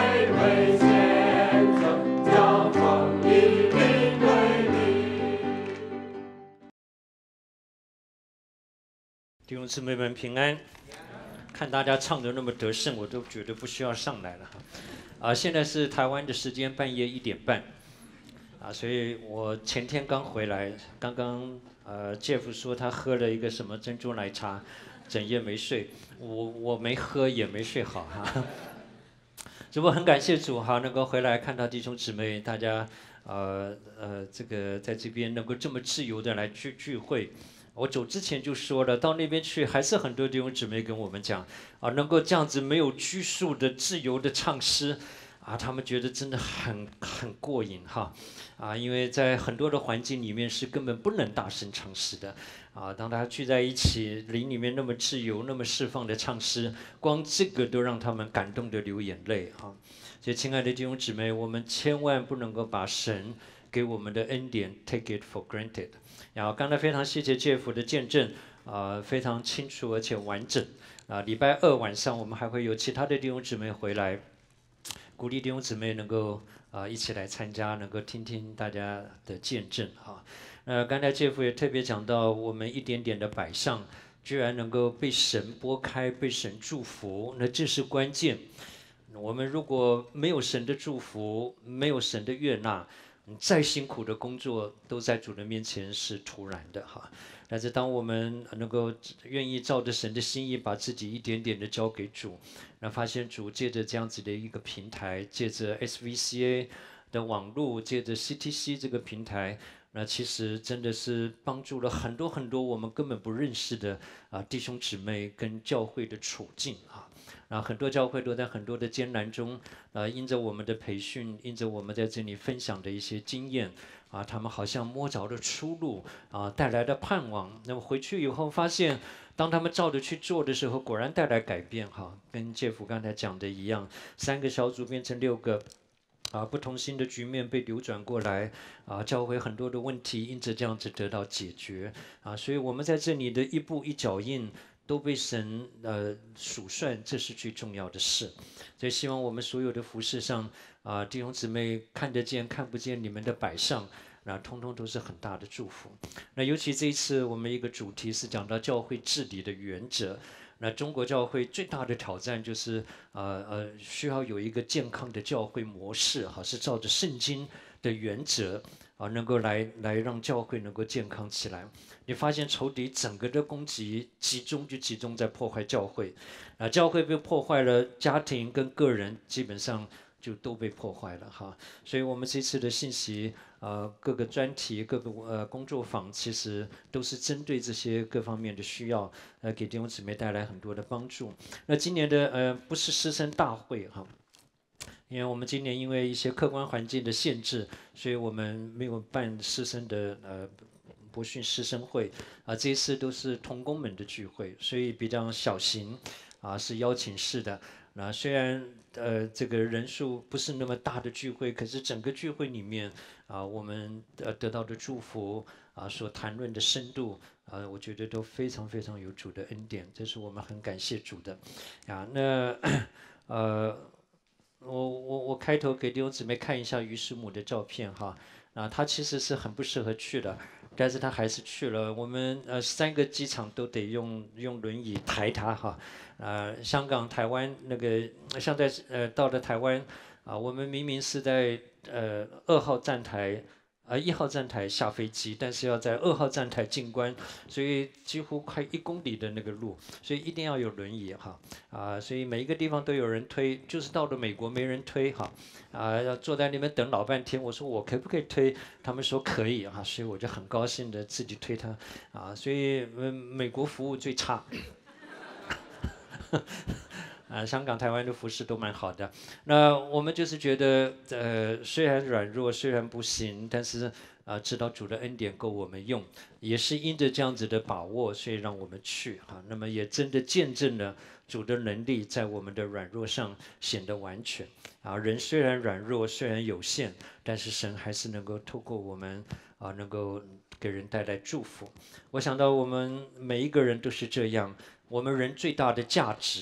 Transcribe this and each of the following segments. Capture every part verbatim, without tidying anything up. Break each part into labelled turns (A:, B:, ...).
A: 为先生，将光以名为礼。
B: 弟兄姊妹们平安。看大家唱得那么得胜，我都觉得不需要上来了哈。啊，现在是台湾的时间半夜一点半，啊，所以我前天刚回来，刚刚呃，Jeff 说他喝了一个什么珍珠奶茶，整夜没睡，我我没喝也没睡好哈。只不过很感谢主哈，能够回来看到弟兄姊妹大家呃呃这个在这边能够这么自由的来聚聚会。我走之前就说了，到那边去还是很多弟兄姊妹跟我们讲，啊，能够这样子没有拘束的、自由的唱诗，啊，他们觉得真的很很过瘾哈，啊，因为在很多的环境里面是根本不能大声唱诗的，啊，当大家聚在一起，灵里面那么自由、那么释放的唱诗，光这个都让他们感动的流眼泪哈。所以，亲爱的弟兄姊妹，我们千万不能够把神给我们的恩典 take it for granted。然后刚才非常谢谢Jeff的见证，啊、呃，非常清楚而且完整。啊、呃，礼拜二晚上我们还会有其他的弟兄姊妹回来，鼓励弟兄姊妹能够啊、呃、一起来参加，能够听听大家的见证哈。呃，刚才Jeff也特别讲到，我们一点点的摆上，居然能够被神拨开，被神祝福，那这是关键。我们如果没有神的祝福，没有神的悦纳，再辛苦的工作都在主的面前是徒然的哈。但是当我们能够愿意照着神的心意，把自己一点点的交给主，那发现主借着这样子的一个平台，借着 S V C A 的网络，借着 C T C 这个平台，那其实真的是帮助了很多很多我们根本不认识的啊弟兄姊妹跟教会的处境啊。啊，很多教会都在很多的艰难中，呃，因着我们的培训，因着我们在这里分享的一些经验，啊，他们好像摸着了出路，啊，带来的盼望。那么回去以后发现，当他们照着去做的时候，果然带来改变哈，跟Jeff刚才讲的一样，三个小组变成六个。啊，不同心的局面被扭转过来，啊，教会很多的问题因着这样子得到解决，啊，所以我们在这里的一步一脚印都被神呃数算，这是最重要的事。所以希望我们所有的服事上，啊，弟兄姊妹看得见看不见你们的摆上，那通通都是很大的祝福。那尤其这一次我们一个主题是讲到教会治理的原则。那中国教会最大的挑战就是，呃呃，需要有一个健康的教会模式，哈，是照着圣经的原则，啊，能够来来让教会能够健康起来。你发现仇敌整个的攻击集中就集中在破坏教会，啊，教会被破坏了，家庭跟个人基本上就都被破坏了哈。所以我们这次的信息。呃，各个专题、各个呃工作坊，其实都是针对这些各方面的需要，呃，给弟兄姊妹带来很多的帮助。那今年的呃不是师生大会哈，因为我们今年因为一些客观环境的限制，所以我们没有办师生的呃博训师生会啊，这一次都是同工们的聚会，所以比较小型啊，是邀请式的。那虽然呃这个人数不是那么大的聚会，可是整个聚会里面啊，我们呃得到的祝福啊，所谈论的深度啊，我觉得都非常非常有主的恩典，这是我们很感谢主的啊。那呃，我我我开头给弟兄姊妹看一下于师母的照片哈，啊，她其实是很不适合去的。但是他还是去了，我们呃三个机场都得用用轮椅抬他哈，呃香港、台湾那个像在呃到了台湾啊，我们明明是在呃二号站台，呃一号站台下飞机，但是要在二号站台进关，所以几乎快一公里的那个路，所以一定要有轮椅哈，啊，所以每一个地方都有人推，就是到了美国没人推哈。啊，要坐在那边等老半天，我说我可不可以推？他们说可以啊，所以我就很高兴的自己推他，啊，所以嗯，美国服务最差，啊，香港、台湾的服饰都蛮好的。那我们就是觉得，呃，虽然软弱，虽然不行，但是啊，知道主的恩典够我们用，也是因着这样子的把握，所以让我们去哈。那么也真的见证了主的能力在我们的软弱上显得完全。啊，人虽然软弱，虽然有限，但是神还是能够透过我们啊，能够给人带来祝福。我想到我们每一个人都是这样，我们人最大的价值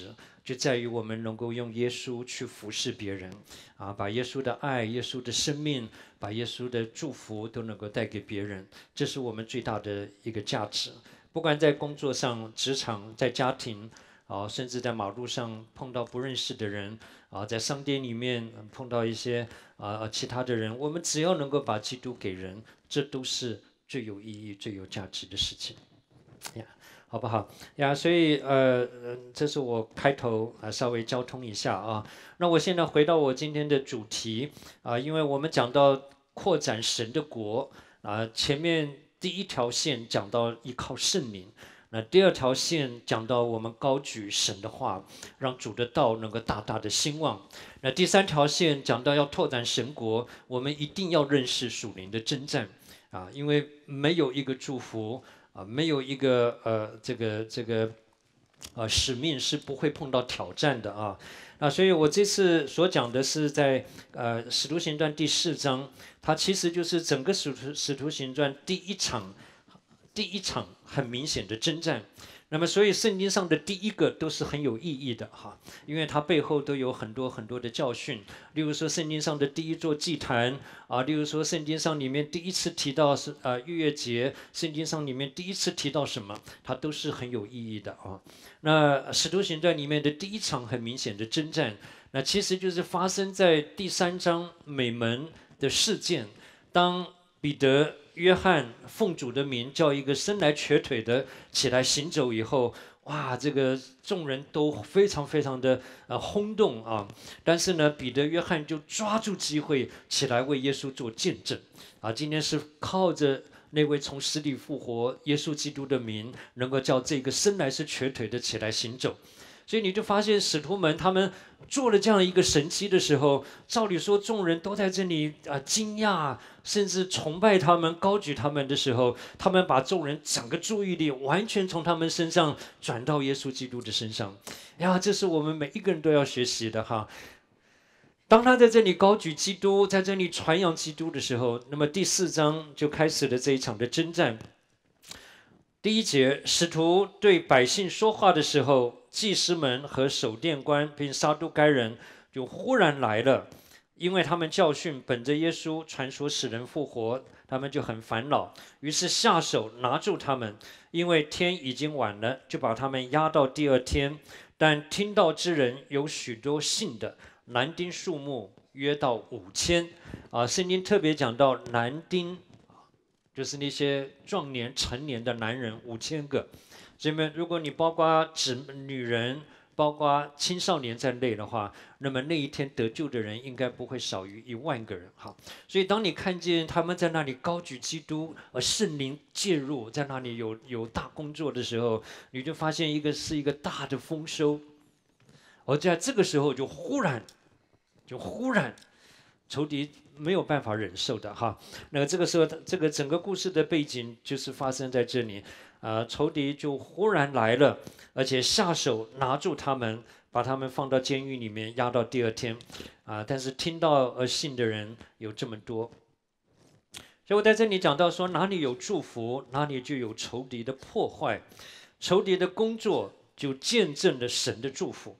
B: 就在于我们能够用耶稣去服侍别人，啊，把耶稣的爱、耶稣的生命、把耶稣的祝福都能够带给别人，这是我们最大的一个价值。不管在工作上、职场、在家庭，啊，甚至在马路上碰到不认识的人，啊，在商店里面碰到一些啊其他的人，我们只要能够把基督给人，这都是最有意义、最有价值的事情，呀，好不好呀？所以呃，这是我开头啊稍微交通一下啊。那我现在回到我今天的主题啊，因为我们讲到扩展神的国啊，前面第一条线讲到依靠圣灵。那第二条线讲到我们高举神的话，让主的道能够大大的兴旺。那第三条线讲到要拓展神国，我们一定要认识属灵的征战啊，因为没有一个祝福啊，没有一个呃这个这个呃使命是不会碰到挑战的啊。啊，所以我这次所讲的是在呃《使徒行传》第四章，它其实就是整个使徒使徒行传第一场。第一场很明显的征战，那么所以圣经上的第一个都是很有意义的哈，因为它背后都有很多很多的教训。例如说圣经上的第一座祭坛啊，例如说圣经上里面第一次提到是啊逾越节，圣经上里面第一次提到什么，它都是很有意义的啊。那使徒行传里面的第一场很明显的征战，那其实就是发生在第三章美门的事件，当彼得、约翰奉主的名叫一个生来瘸腿的起来行走以后，哇，这个众人都非常非常的呃轰动啊！但是呢，彼得、约翰就抓住机会起来为耶稣做见证啊！今天是靠着那位从死里复活耶稣基督的名，能够叫这个生来是瘸腿的起来行走。所以你就发现使徒们他们做了这样一个神迹的时候，照理说众人都在这里啊惊讶，甚至崇拜他们、高举他们的时候，他们把众人整个注意力完全从他们身上转到耶稣基督的身上。呀，这是我们每一个人都要学习的哈。当他在这里高举基督，在这里传扬基督的时候，那么第四章就开始了这一场的征战。第一节，使徒对百姓说话的时候，祭司们和守殿官并撒都该人就忽然来了，因为他们教训本着耶稣传说使人复活，他们就很烦恼，于是下手拿住他们，因为天已经晚了，就把他们押到第二天。但听到之人有许多信的，男丁数目约到五千。啊，圣经特别讲到男丁，就是那些壮年成年的男人五千个。所以，如果你包括指女人、包括青少年在内的话，那么那一天得救的人应该不会少于一万个人。哈，所以当你看见他们在那里高举基督，而圣灵介入，在那里有有大工作的时候，你就发现一个是一个大的丰收。而在这个时候，就忽然，就忽然，仇敌没有办法忍受的哈。那个这个时候，这个整个故事的背景就是发生在这里。啊，仇敌就忽然来了，而且下手拿住他们，把他们放到监狱里面，押到第二天。啊，但是听到而信的人有这么多，所以我在这里讲到说，哪里有祝福，哪里就有仇敌的破坏，仇敌的工作就见证了神的祝福。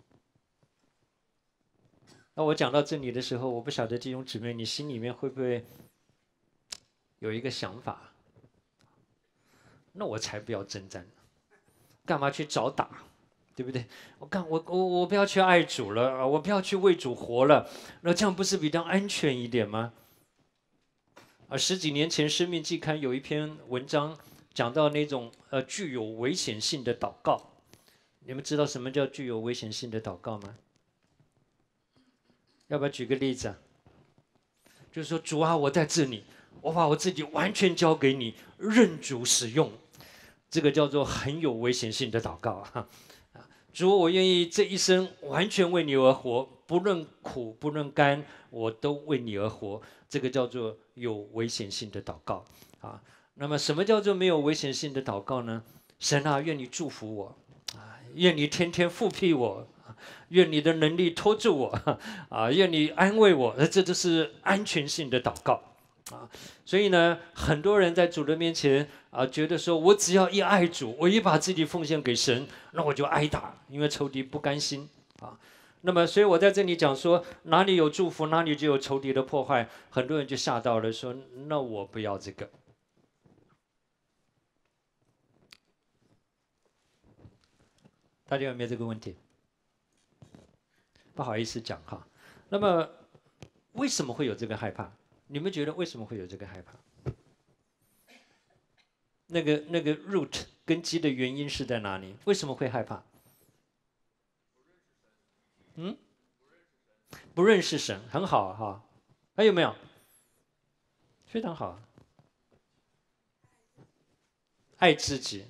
B: 那我讲到这里的时候，我不晓得弟兄姊妹，你心里面会不会有一个想法？那我才不要征战，干嘛去找打，对不对？我干我我我不要去爱主了，我不要去为主活了，那这样不是比较安全一点吗？啊，十几年前《生命季刊》有一篇文章讲到那种呃具有危险性的祷告，你们知道什么叫具有危险性的祷告吗？要不要举个例子啊？就是说，主啊，我在这里，我把我自己完全交给你，任主使用。这个叫做很有危险性的祷告啊！主，我愿意这一生完全为你而活，不论苦不论甘，我都为你而活。这个叫做有危险性的祷告啊。那么，什么叫做没有危险性的祷告呢？神啊，愿你祝福我啊，愿你天天复辟我，愿你的能力托住我啊，愿你安慰我，这都是安全性的祷告啊，所以呢，很多人在主的面前啊，觉得说我只要一爱主，我一把自己奉献给神，那我就挨打，因为仇敌不甘心啊。那么，所以我在这里讲说，哪里有祝福，哪里就有仇敌的破坏。很多人就吓到了，说那我不要这个。大家有没有这个问题？不好意思讲哈。那么，为什么会有这个害怕？你们觉得为什么会有这个害怕？那个那个 root 根基的原因是在哪里？为什么会害怕？嗯，不认识神，很好哈。还有没有？非常好。爱自己，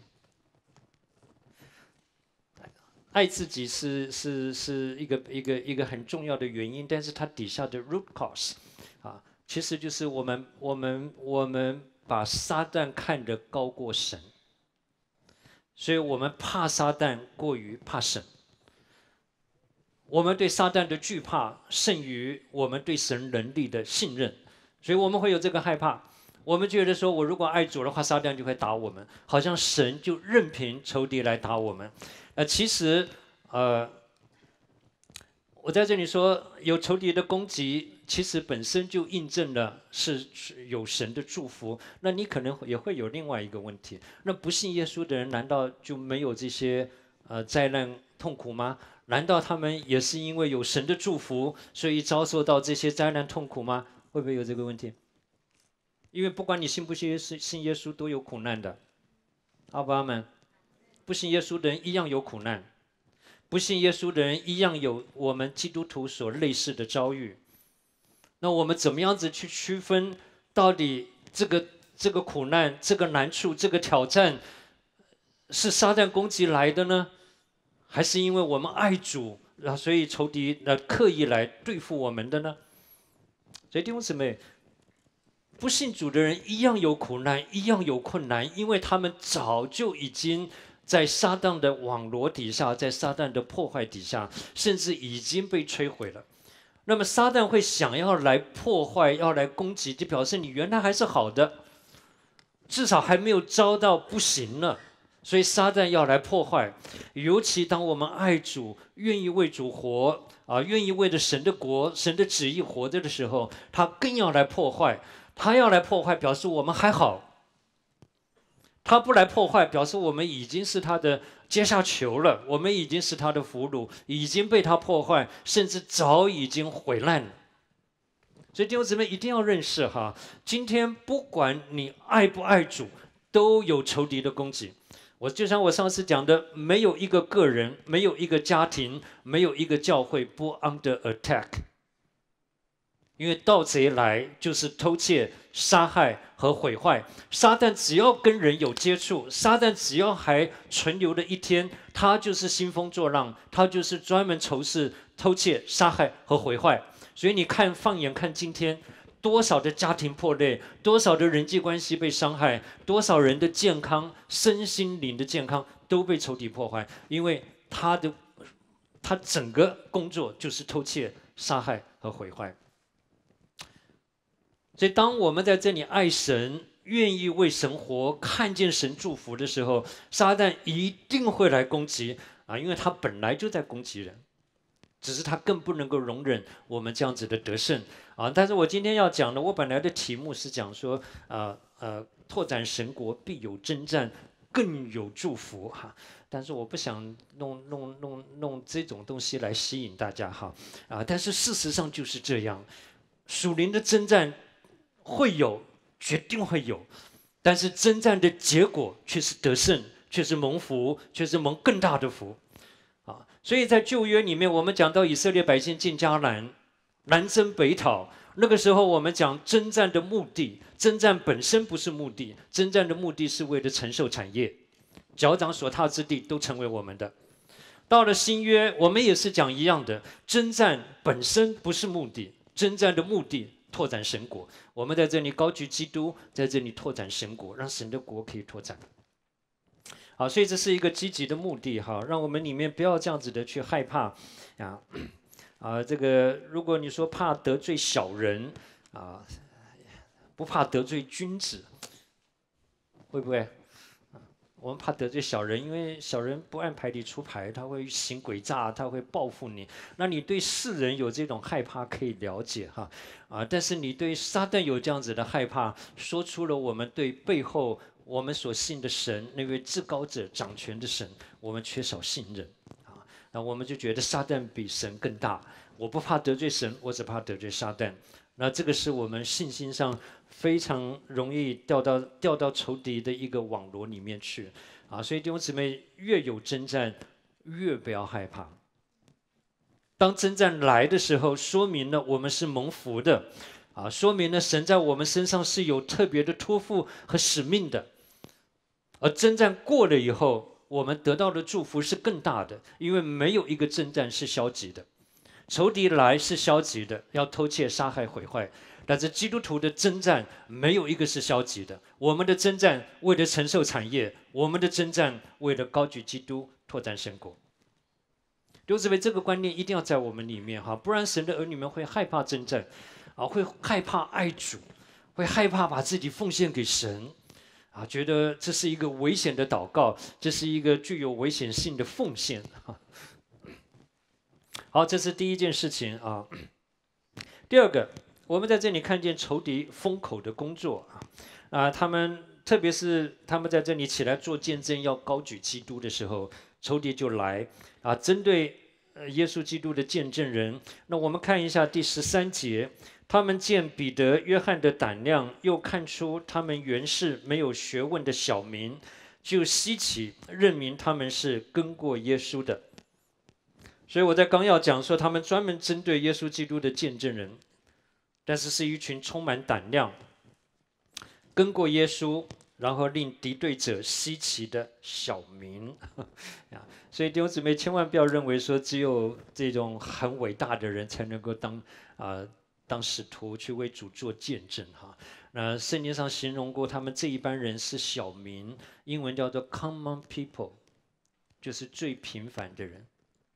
B: 爱自己是是是一个一个一个很重要的原因，但是它底下的 root cause 啊。其实就是我们我们我们把撒旦看得高过神，所以我们怕撒旦过于怕神。我们对撒旦的惧怕胜于我们对神能力的信任，所以我们会有这个害怕。我们觉得说，我如果爱主的话，撒旦就会打我们，好像神就任凭仇敌来打我们。呃，其实，呃，我在这里说，有仇敌的攻击。其实本身就印证了是有神的祝福，那你可能也会有另外一个问题：那不信耶稣的人，难道就没有这些呃灾难痛苦吗？难道他们也是因为有神的祝福，所以遭受到这些灾难痛苦吗？会不会有这个问题？因为不管你信不信耶稣，信耶稣都有苦难的。阿爸们，不信耶稣的人一样有苦难，不信耶稣的人一样有我们基督徒所类似的遭遇。那我们怎么样子去区分，到底这个这个苦难、这个难处、这个挑战，是撒旦攻击来的呢，还是因为我们爱主，然后所以仇敌呃刻意来对付我们的呢？所以弟兄姊妹，不信主的人一样有苦难，一样有困难，因为他们早就已经在撒旦的网罗底下，在撒旦的破坏底下，甚至已经被摧毁了。那么撒旦会想要来破坏，要来攻击，就表示你原来还是好的，至少还没有遭到不行了。所以撒旦要来破坏，尤其当我们爱主，愿意为主活啊，愿意为着神的国、神的旨意活着的时候，他更要来破坏。他要来破坏，表示我们还好；他不来破坏，表示我们已经是他的阶下囚了，我们已经是他的俘虏，已经被他破坏，甚至早已经毁烂了。所以弟兄姊妹一定要认识哈，今天不管你爱不爱主，都有仇敌的攻击。我就像我上次讲的，没有一个个人，没有一个家庭，没有一个教会不 under attack。因为盗贼来就是偷窃、杀害和毁坏。撒旦只要跟人有接触，撒旦只要还存留的一天，他就是兴风作浪，他就是专门仇视、偷窃、杀害和毁坏。所以你看，放眼看今天，多少的家庭破裂，多少的人际关系被伤害，多少人的健康、身心灵的健康都被仇敌破坏，因为他的他整个工作就是偷窃、杀害和毁坏。所以，当我们在这里爱神，愿意为神活，看见神祝福的时候，撒旦一定会来攻击啊，因为他本来就在攻击人，只是他更不能够容忍我们这样子的得胜啊。但是我今天要讲的，我本来的题目是讲说，呃呃，拓展神国必有征战，更有祝福哈。但是我不想弄弄弄弄这种东西来吸引大家哈啊。但是事实上就是这样，属灵的征战会有，决定会有，但是征战的结果却是得胜，却是蒙福，却是蒙更大的福啊！所以在旧约里面，我们讲到以色列百姓进迦南，南征北讨，那个时候我们讲征战的目的，征战本身不是目的，征战的目的是为了承受产业，脚掌所踏之地都成为我们的。到了新约，我们也是讲一样的，征战本身不是目的，征战的目的拓展神国。我们在这里高举基督，在这里拓展神国，让神的国可以拓展。好，所以这是一个积极的目的哈，让我们里面不要这样子的去害怕啊啊，这个如果你说怕得罪小人啊， 不怕得罪君子，会不会？我们怕得罪小人，因为小人不按牌理出牌，他会行诡诈，他会报复你。那你对世人有这种害怕，可以了解哈啊，但是你对撒旦有这样子的害怕，说出了我们对背后我们所信的神那位至高者掌权的神，我们缺少信任啊。那我们就觉得撒旦比神更大，我不怕得罪神，我只怕得罪撒旦。那这个是我们信心上非常容易掉到掉到仇敌的一个网罗里面去啊！所以弟兄姊妹，越有征战，越不要害怕。当征战来的时候，说明了我们是蒙福的啊，说明了神在我们身上是有特别的托付和使命的。而征战过了以后，我们得到的祝福是更大的，因为没有一个征战是消极的。仇敌来是消极的，要偷窃、杀害、毁坏；但是基督徒的征战没有一个是消极的。我们的征战为了承受产业，我们的征战为了高举基督、拓展神国。弟兄姊妹，这个观念一定要在我们里面哈，不然神的儿女们会害怕征战，啊，会害怕爱主，会害怕把自己奉献给神，啊，觉得这是一个危险的祷告，这是一个具有危险性的奉献哈。好，这是第一件事情啊。第二个，我们在这里看见仇敌封口的工作啊，啊，他们特别是他们在这里起来做见证，要高举基督的时候，仇敌就来啊，针对呃耶稣基督的见证人。那我们看一下第十三节，他们见彼得、约翰的胆量，又看出他们原是没有学问的小民，就稀奇，认明他们是跟过耶稣的。所以我在纲要讲说，他们专门针对耶稣基督的见证人，但是是一群充满胆量、跟过耶稣，然后令敌对者稀奇的小民。所以弟兄姊妹千万不要认为说，只有这种很伟大的人才能够当啊、呃、当使徒去为主做见证哈。那圣经上形容过他们这一班人是小民，英文叫做 common people， 就是最平凡的人。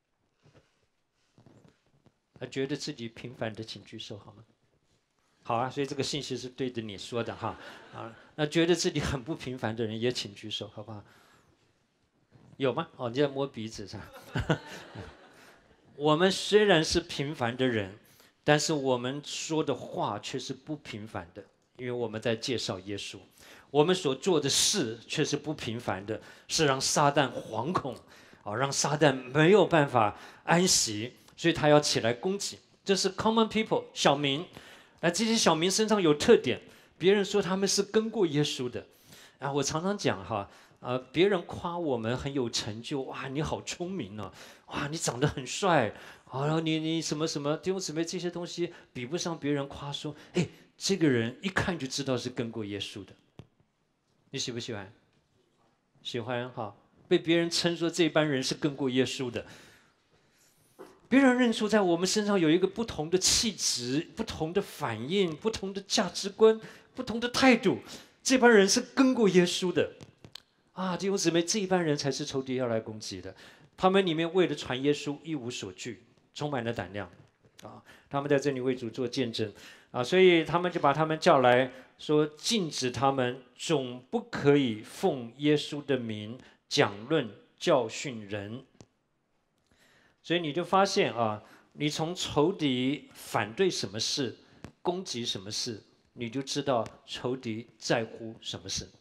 B: 觉得自己平凡的，请举手好吗？好啊，所以这个信息是对着你说的哈。啊，那觉得自己很不平凡的人也请举手，好不好？有吗？哦，你在摸鼻子是吧？我们虽然是平凡的人，但是我们说的话却是不平凡的，因为我们在介绍耶稣。我们所做的事却是不平凡的，是让撒旦惶恐，啊，让撒旦没有办法安息。所以他要起来攻击，这是 common people 小民，而这些小民身上有特点，别人说他们是跟过耶稣的，啊，我常常讲哈，呃，别人夸我们很有成就，哇，你好聪明哦，哇，你长得很帅，然后你你什么什么弟兄姊妹这些东西比不上别人夸说，哎，这个人一看就知道是跟过耶稣的，你喜不喜欢？喜欢哈，被别人称说这班人是跟过耶稣的。别人认出在我们身上有一个不同的气质、不同的反应、不同的价值观、不同的态度，这班人是跟过耶稣的啊！弟兄姊妹，这一班人才是仇敌要来攻击的。他们里面为了传耶稣一无所惧，充满了胆量啊！他们在这里为主做见证啊，所以他们就把他们叫来说，禁止他们总不可以奉耶稣的名讲论教训人。所以你就发现啊，你从仇敌反对什么事，攻击什么事，你就知道仇敌在乎什么事。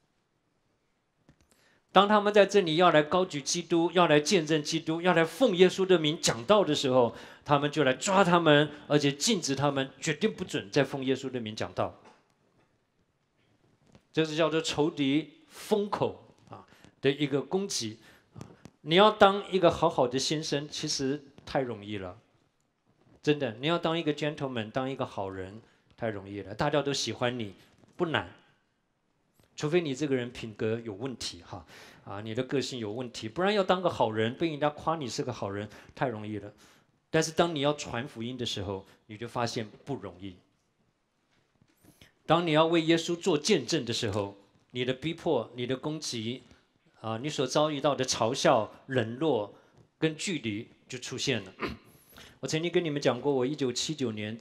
B: 当他们在这里要来高举基督，要来见证基督，要来奉耶稣的名讲道的时候，他们就来抓他们，而且禁止他们，决定不准再奉耶稣的名讲道。这是叫做仇敌封口啊的一个攻击。你要当一个好好的先生，其实太容易了，真的。你要当一个 gentleman， 当一个好人，太容易了，大家都喜欢你，不难。除非你这个人品格有问题哈，啊，你的个性有问题，不然要当个好人，被人家夸你是个好人，太容易了。但是当你要传福音的时候，你就发现不容易。当你要为耶稣做见证的时候，你的逼迫、你的攻击。啊，你所遭遇到的嘲笑、冷落跟距离就出现了。我曾经跟你们讲过，我一九七九年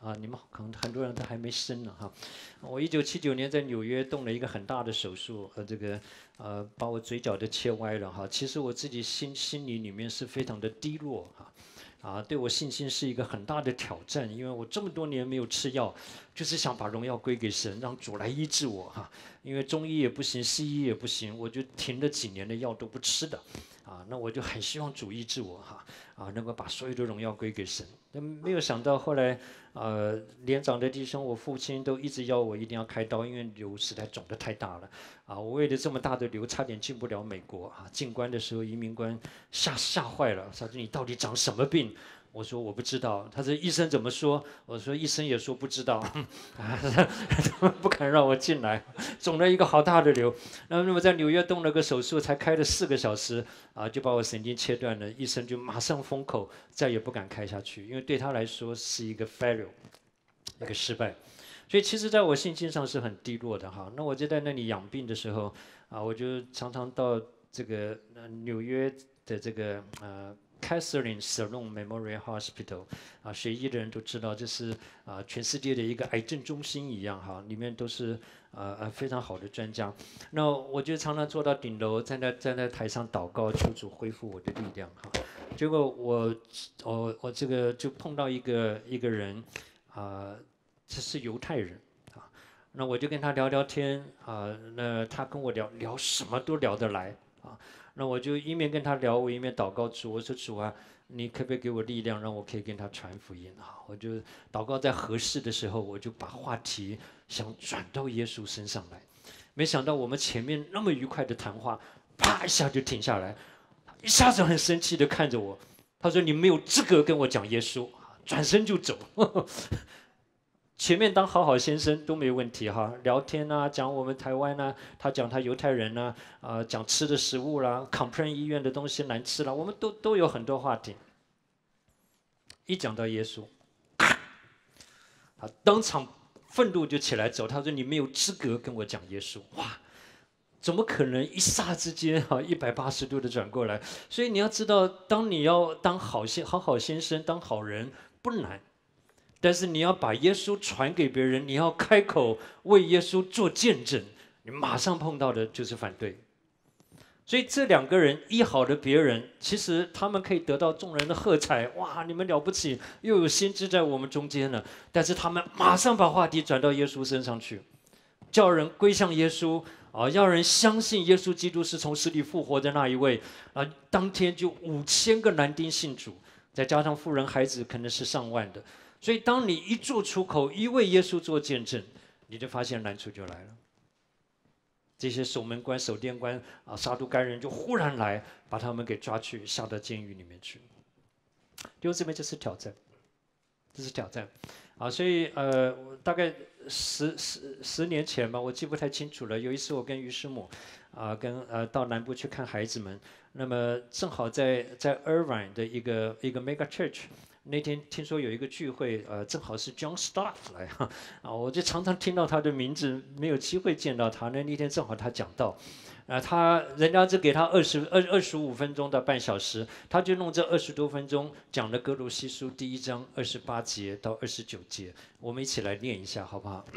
B: 啊，你们可能很多人都还没生呢哈。我一九七九年在纽约动了一个很大的手术，呃，这个呃把我嘴角都切歪了哈。其实我自己心心里里面是非常的低落哈。啊，对我信心是一个很大的挑战，因为我这么多年没有吃药，就是想把荣耀归给神，让主来医治我哈。因为中医也不行，西医也不行，我就停了几年的药都不吃的，啊，那我就很希望主医治我哈，啊，能够把所有的荣耀归给神。那没有想到后来，呃，年长的弟兄，我父亲都一直要我一定要开刀，因为瘤实在肿得太大了，啊，我为了这么大的瘤，差点进不了美国啊。进关的时候，移民官吓吓坏了，他说你到底长什么病？我说我不知道。他说医生怎么说？我说医生也说不知道，他们不肯让我进来，肿了一个好大的瘤。那么在纽约动了个手术，才开了四个小时啊，就把我神经切断了。医生就马上封口，再也不敢开下去，因为对他来说是一个 failure， 一个失败。所以其实在我信心上是很低落的哈。那我就在那里养病的时候啊，我就常常到这个呃纽约的这个呃。Catherine Sloan Memorial Hospital， 啊，学医的人都知道，这是啊全世界的一个癌症中心一样哈，里面都是呃呃非常好的专家。那我就常常坐到顶楼，在那在那台上祷告，求主恢复我的力量哈。结果我我我这个就碰到一个一个人啊，这是犹太人啊，那我就跟他聊聊天啊，那他跟我聊聊什么都聊得来啊。那我就一面跟他聊，我一面祷告主，我说主啊，你可不可以给我力量，让我可以跟他传福音啊？我就祷告在合适的时候，我就把话题想转到耶稣身上来。没想到我们前面那么愉快的谈话，啪一下就停下来，一下子很生气的看着我，他说你没有资格跟我讲耶稣，转身就走。前面当好好先生都没问题哈，聊天啊，讲我们台湾啊，他讲他犹太人啊，啊、呃、讲吃的食物啦 ，complain 医院的东西难吃啦，我们都都有很多话题。一讲到耶稣，啊，当场愤怒就起来走，他说你没有资格跟我讲耶稣，哇，怎么可能一霎之间哈一百八十度的转过来？所以你要知道，当你要当好先好好先生，当好人不难。但是你要把耶稣传给别人，你要开口为耶稣做见证，你马上碰到的就是反对。所以这两个人医好了别人，其实他们可以得到众人的喝彩，哇，你们了不起，又有先知在我们中间了。但是他们马上把话题转到耶稣身上去，叫人归向耶稣啊，要人相信耶稣基督是从死里复活的那一位啊。当天就五千个男丁信主，再加上妇人孩子，可能是上万的。所以，当你一做出口，一为耶稣做见证，你就发现难处就来了。这些守门官、守殿官啊，撒都该人就忽然来，把他们给抓去，下到监狱里面去。弟兄姊妹，这是挑战，这是挑战啊！所以，呃，大概十十十年前吧，我记不太清楚了。有一次，我跟于师母啊，跟呃到南部去看孩子们，那么正好在在 Irvine 的一个一个 mega church。那天听说有一个聚会，呃，正好是 John Stott 来哈，啊，我就常常听到他的名字，没有机会见到他。那那天正好他讲道，啊，他人家只给他二十二二十五分钟到半小时，他就弄这二十多分钟讲了哥罗西书第一章二十八节到二十九节，我们一起来念一下好不好？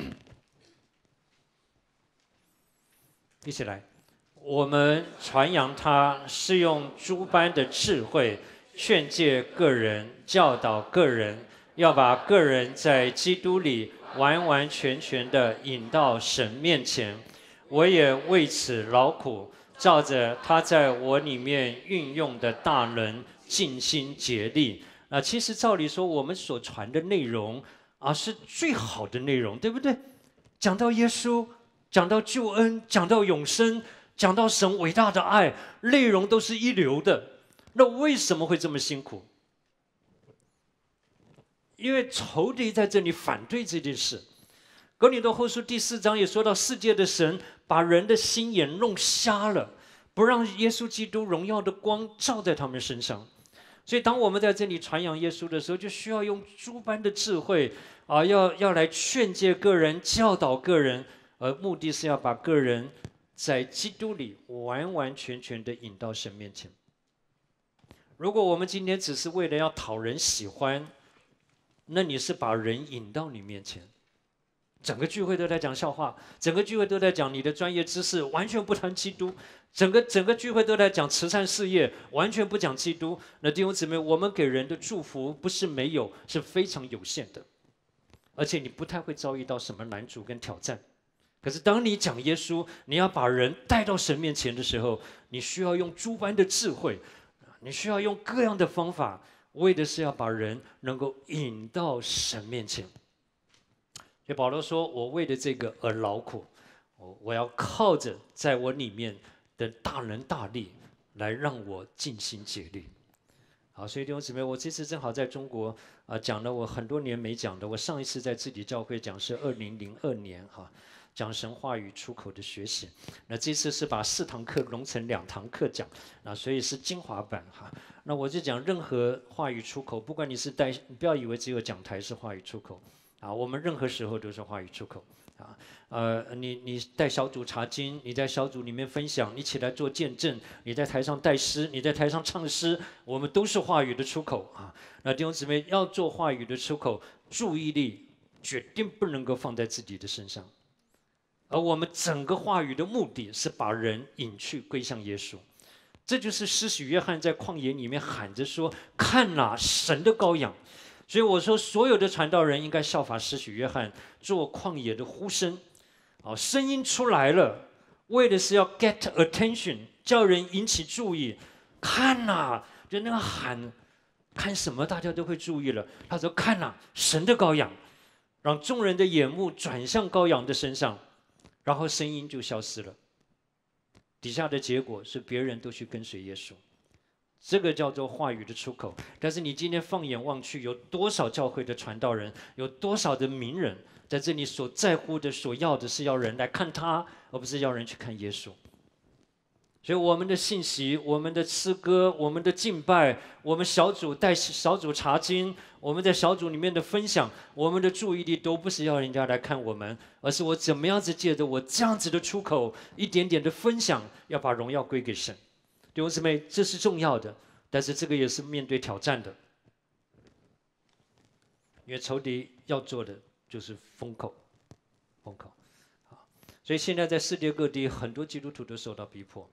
B: 一起来，我们传扬他是用诸般的智慧。劝诫个人，教导个人，要把个人在基督里完完全全地引到神面前。我也为此劳苦，照着他在我里面运用的大能，尽心竭力。啊，其实照理说，我们所传的内容啊，是最好的内容，对不对？讲到耶稣，讲到救恩，讲到永生，讲到神伟大的爱，内容都是一流的。那为什么会这么辛苦？因为仇敌在这里反对这件事。哥林多后书第四章也说到，世界的神把人的心眼弄瞎了，不让耶稣基督荣耀的光照在他们身上。所以，当我们在这里传扬耶稣的时候，就需要用诸般的智慧啊，要要来劝诫个人、教导个人，而目的是要把个人在基督里完完全全的引到神面前。如果我们今天只是为了要讨人喜欢， 那你是把人引到你面前。整个聚会都在讲笑话，整个聚会都在讲你的专业知识，完全不谈基督。整个整个聚会都在讲慈善事业，完全不讲基督。那弟兄姊妹，我们给人的祝福不是没有，是非常有限的，而且你不太会遭遇到什么难处跟挑战。可是当你讲耶稣，你要把人带到神面前的时候，你需要用诸般的智慧，你需要用各样的方法，为的是要把人能够引到神面前。所以保罗说：“我为了这个而劳苦，我我要靠着在我里面的大能大力，来让我尽心竭力。”好，所以弟兄姊妹，我这次正好在中国啊、呃、讲了我很多年没讲的。我上一次在自己教会讲是二零零二年哈，讲神话语出口的学习。那这次是把四堂课融成两堂课讲，啊，所以是精华版哈。那我就讲任何话语出口，不管你是带，你不要以为只有讲台是话语出口。啊，我们任何时候都是话语出口啊，呃，你你带小组查经，你在小组里面分享，你起来做见证，你在台上带诗，你在台上唱诗，我们都是话语的出口啊。那弟兄姊妹要做话语的出口，注意力决定不能够放在自己的身上，而我们整个话语的目的是把人引去归向耶稣。这就是施洗约翰在旷野里面喊着说：“看哪，神的羔羊。”所以我说，所有的传道人应该效法施洗约翰，做旷野的呼声。哦，声音出来了，为的是要 get attention， 叫人引起注意。看呐，就那个喊，看什么大家都会注意了。他说：“看呐，神的羔羊。”让众人的眼目转向羔羊的身上，然后声音就消失了。底下的结果是别人都去跟随耶稣。这个叫做话语的出口。但是你今天放眼望去，有多少教会的传道人，有多少的名人，在这里所在乎的、所要的是要人来看他，而不是要人去看耶稣。所以我们的信息、我们的诗歌、我们的敬拜、我们小组带小组查经、我们在小组里面的分享，我们的注意力都不是要人家来看我们，而是我怎么样子借着我这样子的出口，一点点的分享，要把荣耀归给神。弟兄姊妹，这是重要的，但是这个也是面对挑战的，因为仇敌要做的就是封口，封口，啊，所以现在在世界各地，很多基督徒都受到逼迫。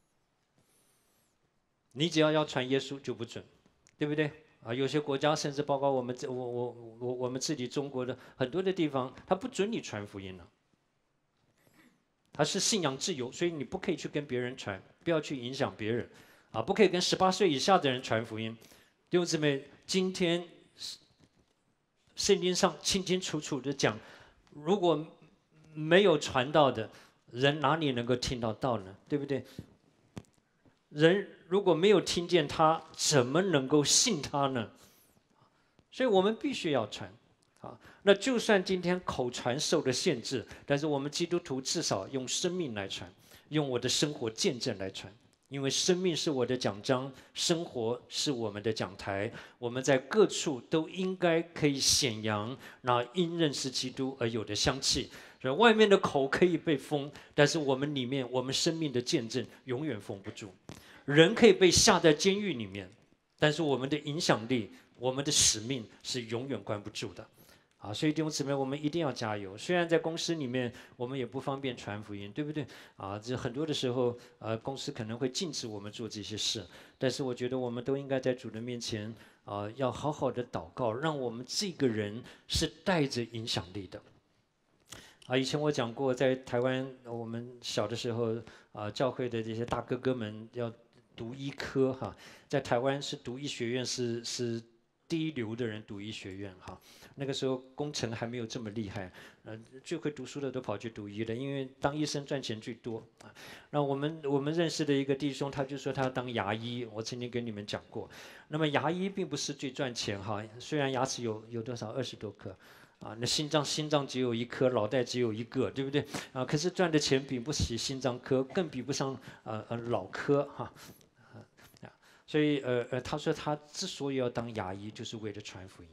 B: 你只要要传耶稣就不准，对不对？啊，有些国家甚至包括我们这我我我我们自己中国的很多的地方，他不准你传福音了。它是信仰自由，所以你不可以去跟别人传，不要去影响别人，啊，不可以跟十八岁以下的人传福音。弟兄姊妹，今天圣经上清清楚楚的讲，如果没有传道的人，哪里能够听到道呢？对不对？人如果没有听见他，怎么能够信他呢？所以我们必须要传。啊，那就算今天口传受了限制，但是我们基督徒至少用生命来传，用我的生活见证来传。因为生命是我的讲章，生活是我们的讲台，我们在各处都应该可以显扬那因认识基督而有的香气。所以外面的口可以被封，但是我们里面我们生命的见证永远封不住。人可以被下在监狱里面，但是我们的影响力，我们的使命是永远关不住的。啊，所以弟兄姊妹，我们一定要加油。虽然在公司里面，我们也不方便传福音，对不对？啊，这很多的时候，呃，公司可能会禁止我们做这些事。但是我觉得我们都应该在主的面前，啊，要好好的祷告，让我们这个人是带着影响力的。啊，以前我讲过，在台湾我们小的时候，啊，教会的这些大哥哥们要读医科哈，在台湾是读医学院是是。第一流的人读医学院哈，那个时候工程还没有这么厉害，呃，最会读书的都跑去读医了，因为当医生赚钱最多啊。那我们我们认识的一个弟兄，他就说他要当牙医，我曾经跟你们讲过。那么牙医并不是最赚钱哈，虽然牙齿有有多少二十多颗，啊，那心脏心脏只有一颗，脑袋只有一个，对不对？啊，可是赚的钱比不起心脏科，更比不上呃呃脑科哈。所以，呃呃，他说他之所以要当牙医，就是为了传福音。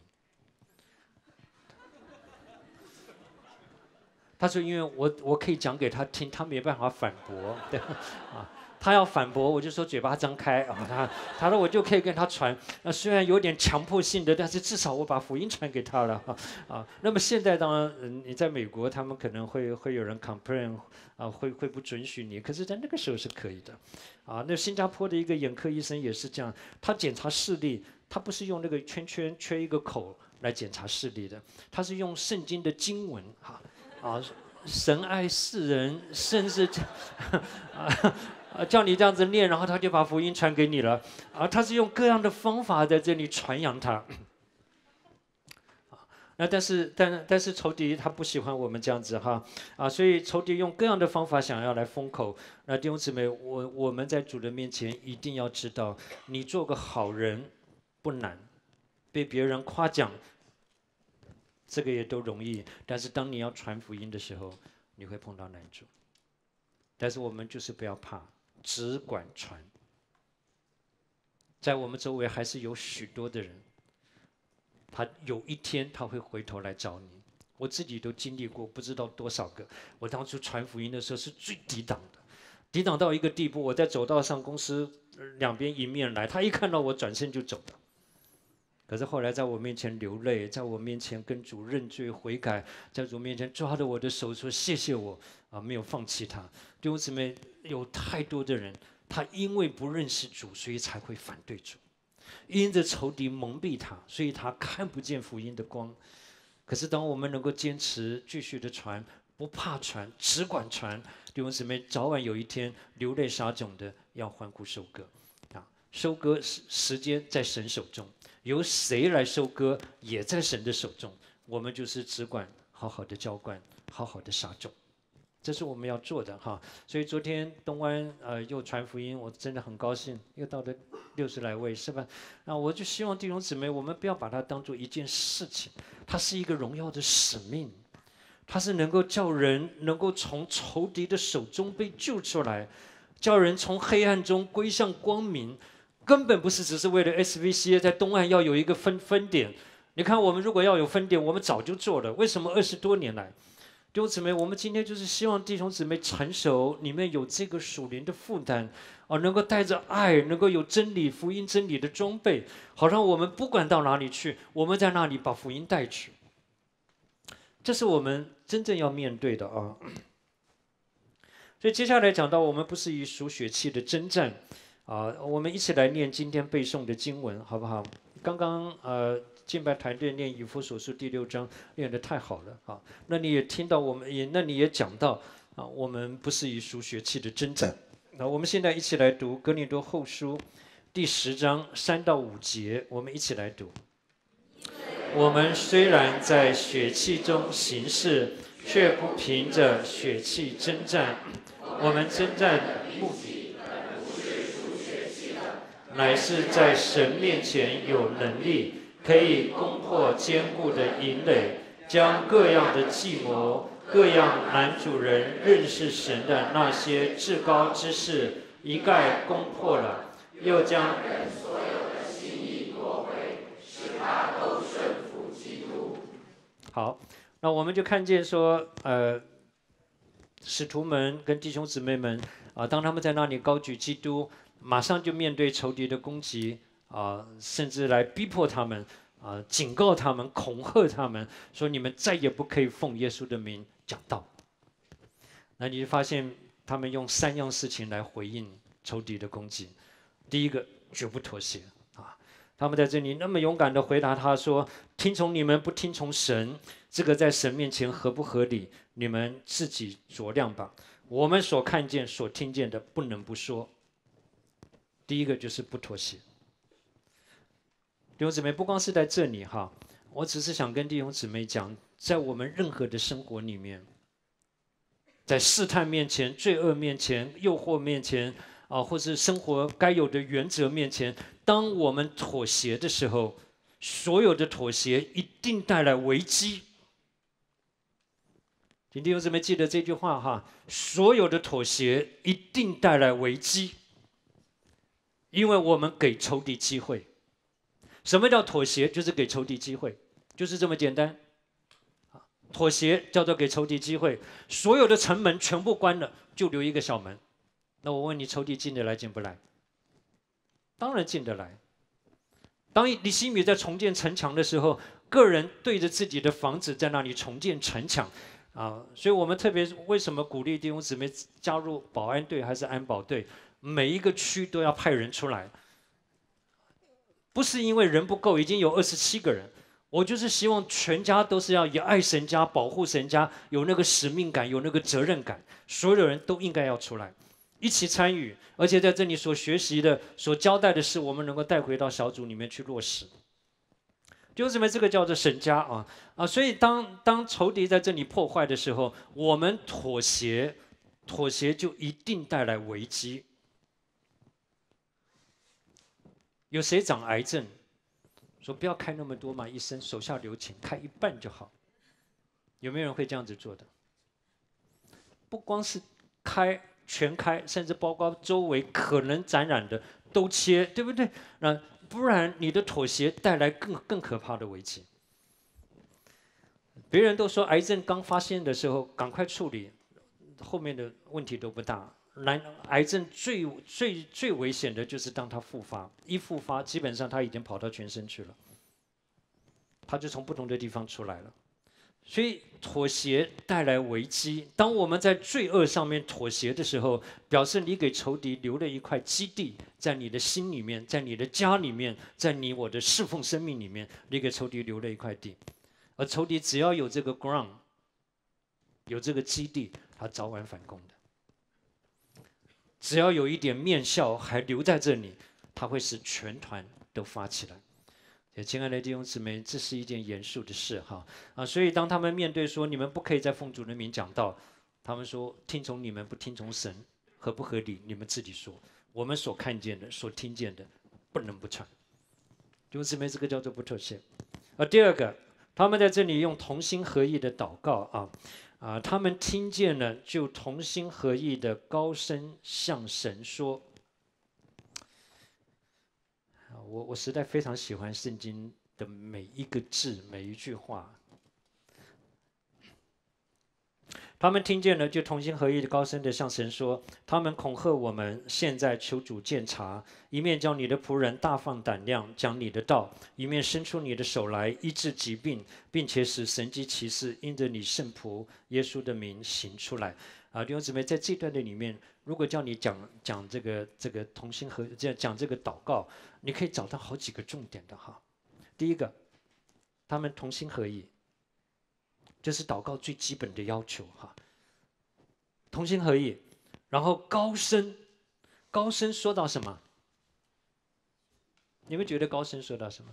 B: 他说，因为我我可以讲给他听，他没办法反驳，对啊。 他要反驳，我就说嘴巴张开啊，他他说我就可以跟他传。那虽然有点强迫性的，但是至少我把福音传给他了啊啊。那么现在当然，嗯，你在美国，他们可能会会有人 complain 啊，会会不准许你，可是在那个时候是可以的，啊。那新加坡的一个眼科医生也是这样，他检查视力，他不是用那个圈圈缺一个口来检查视力的，他是用圣经的经文哈啊。神爱世人，甚至啊啊叫你这样子念，然后他就把福音传给你了啊！他是用各样的方法在这里传扬他。那但是但但是仇敌他不喜欢我们这样子哈啊，所以仇敌用各样的方法想要来封口。那弟兄姊妹，我我们在主的面前一定要知道，你做个好人不难，被别人夸奖。这个也都容易，但是当你要传福音的时候，你会碰到难处。但是我们就是不要怕，只管传。在我们周围还是有许多的人，他有一天他会回头来找你。我自己都经历过，不知道多少个。我当初传福音的时候是最抵挡的，抵挡到一个地步，我在走道上，公司两边迎面来，他一看到我转身就走了。可是后来在我面前流泪，在我面前跟主认罪悔改，在主面前抓着我的手说谢谢我啊，没有放弃他。弟兄姊妹，有太多的人，他因为不认识主，所以才会反对主，因着仇敌蒙蔽他，所以他看不见福音的光。可是当我们能够坚持继续的传，不怕传，只管传，弟兄姊妹，早晚有一天流泪撒种的要欢呼收割啊！收割时时间在神手中。由谁来收割，也在神的手中。我们就是只管好好的浇灌，好好的撒种，这是我们要做的哈。所以昨天东湾呃又传福音，我真的很高兴，又到了六十来位是吧？那我就希望弟兄姊妹，我们不要把它当做一件事情，它是一个荣耀的使命，它是能够叫人能够从仇敌的手中被救出来，叫人从黑暗中归向光明。根本不是只是为了 S V C A 在东岸要有一个分分点。你看，我们如果要有分点，我们早就做了。为什么二十多年来，弟兄姊妹，我们今天就是希望弟兄姊妹成熟，你们有这个属灵的负担，啊，能够带着爱，能够有真理、福音真理的装备，好让我们不管到哪里去，我们在那里把福音带去。这是我们真正要面对的啊。所以接下来讲到，我们不是以属血气的征战。啊，我们一起来念今天背诵的经文，好不好？刚刚呃，敬拜团队念以弗所书第六章，念得太好了啊！那你也听到我们也，那你也讲到啊，我们不是以属血气的征战。那我们现在一起来读哥林多后书第十章三到五节，我们一起来读。我们虽然在血气中行事，却不凭着血气征战。我们征战的目的，乃是在神面前有能力，可以攻破坚固的营垒，将各样的计谋、各样男主人认识神的那些至高之事一概攻破了，又将人所有的心意夺回，使他都顺服基督。好，那我们就看见说，呃，使徒们跟弟兄姊妹们啊，当他们在那里高举基督。马上就面对仇敌的攻击啊、呃，甚至来逼迫他们啊、呃，警告他们，恐吓他们，说你们再也不可以奉耶稣的名讲道。那你就发现他们用三样事情来回应仇敌的攻击。第一个，绝不妥协啊！他们在这里那么勇敢地回答他说：“听从你们不听从神，这个在神面前合不合理？你们自己酌量吧。我们所看见、所听见的，不能不说。”第一个就是不妥协。弟兄姊妹，不光是在这里哈，我只是想跟弟兄姊妹讲，在我们任何的生活里面，在试探面前、罪恶面前、诱惑面前啊，或是生活该有的原则面前，当我们妥协的时候，所有的妥协一定带来危机。请弟兄姊妹记得这句话哈，所有的妥协一定带来危机。因为我们给仇敌机会。什么叫妥协？就是给仇敌机会，就是这么简单。妥协叫做给仇敌机会，所有的城门全部关了，就留一个小门， 那我问你，仇敌进得来进不来？当然进得来。当尼希米在重建城墙的时候，个人对着自己的房子在那里重建城墙，啊，所以我们特别为什么鼓励弟兄姊妹加入保安队还是安保队？每一个区都要派人出来，不是因为人不够，已经有二十七个人。我就是希望全家都是要以爱神家、保护神家，有那个使命感，有那个责任感，所有的人都应该要出来，一起参与，而且在这里所学习的、所交代的事，我们能够带回到小组里面去落实。弟兄姊妹，这个叫做神家啊啊！所以当当仇敌在这里破坏的时候，我们妥协，妥协就一定带来危机。有谁长癌症？说不要开那么多嘛，医生手下留情，开一半就好。有没有人会这样子做的？不光是开全开，甚至包括周围可能感染的都切，对不对？那不然你的妥协带来更更可怕的危机。别人都说癌症刚发现的时候赶快处理，后面的问题都不大。癌癌症最最最危险的就是当它复发，一复发基本上它已经跑到全身去了，它就从不同的地方出来了。所以妥协带来危机。当我们在罪恶上面妥协的时候，表示你给仇敌留了一块基地，在你的心里面，在你的家里面，在你我的侍奉生命里面，你给仇敌留了一块地。而仇敌只要有这个 ground， 有这个基地，他早晚反攻的。只要有一点面笑还留在这里，他会使全团都发起来。亲爱的弟兄姊妹，这是一件严肃的事哈啊！所以当他们面对说你们不可以在奉主的名讲道，他们说听从你们不听从神合不合理？你们自己说。我们所看见的、所听见的，不能不传。弟兄姊妹，这个叫做不妥协。而第二个，他们在这里用同心合意的祷告啊。啊，他们听见了，就同心合意的高声向神说。我我实在非常喜欢圣经的每一个字，每一句话。他们听见了，就同心合意的高声的向神说。他们恐吓我们，现在求主鉴察，一面叫你的仆人大放胆量讲你的道，一面伸出你的手来医治疾病，并且使神迹奇事因着你圣仆耶稣的名行出来。啊，弟兄姊妹，在这段的里面，如果叫你讲讲这个这个同心合讲讲这个祷告，你可以找到好几个重点的哈。第一个，他们同心合意。这是祷告最基本的要求哈，同心合意，然后高声，高声说到什么？你们觉得高声说到什么？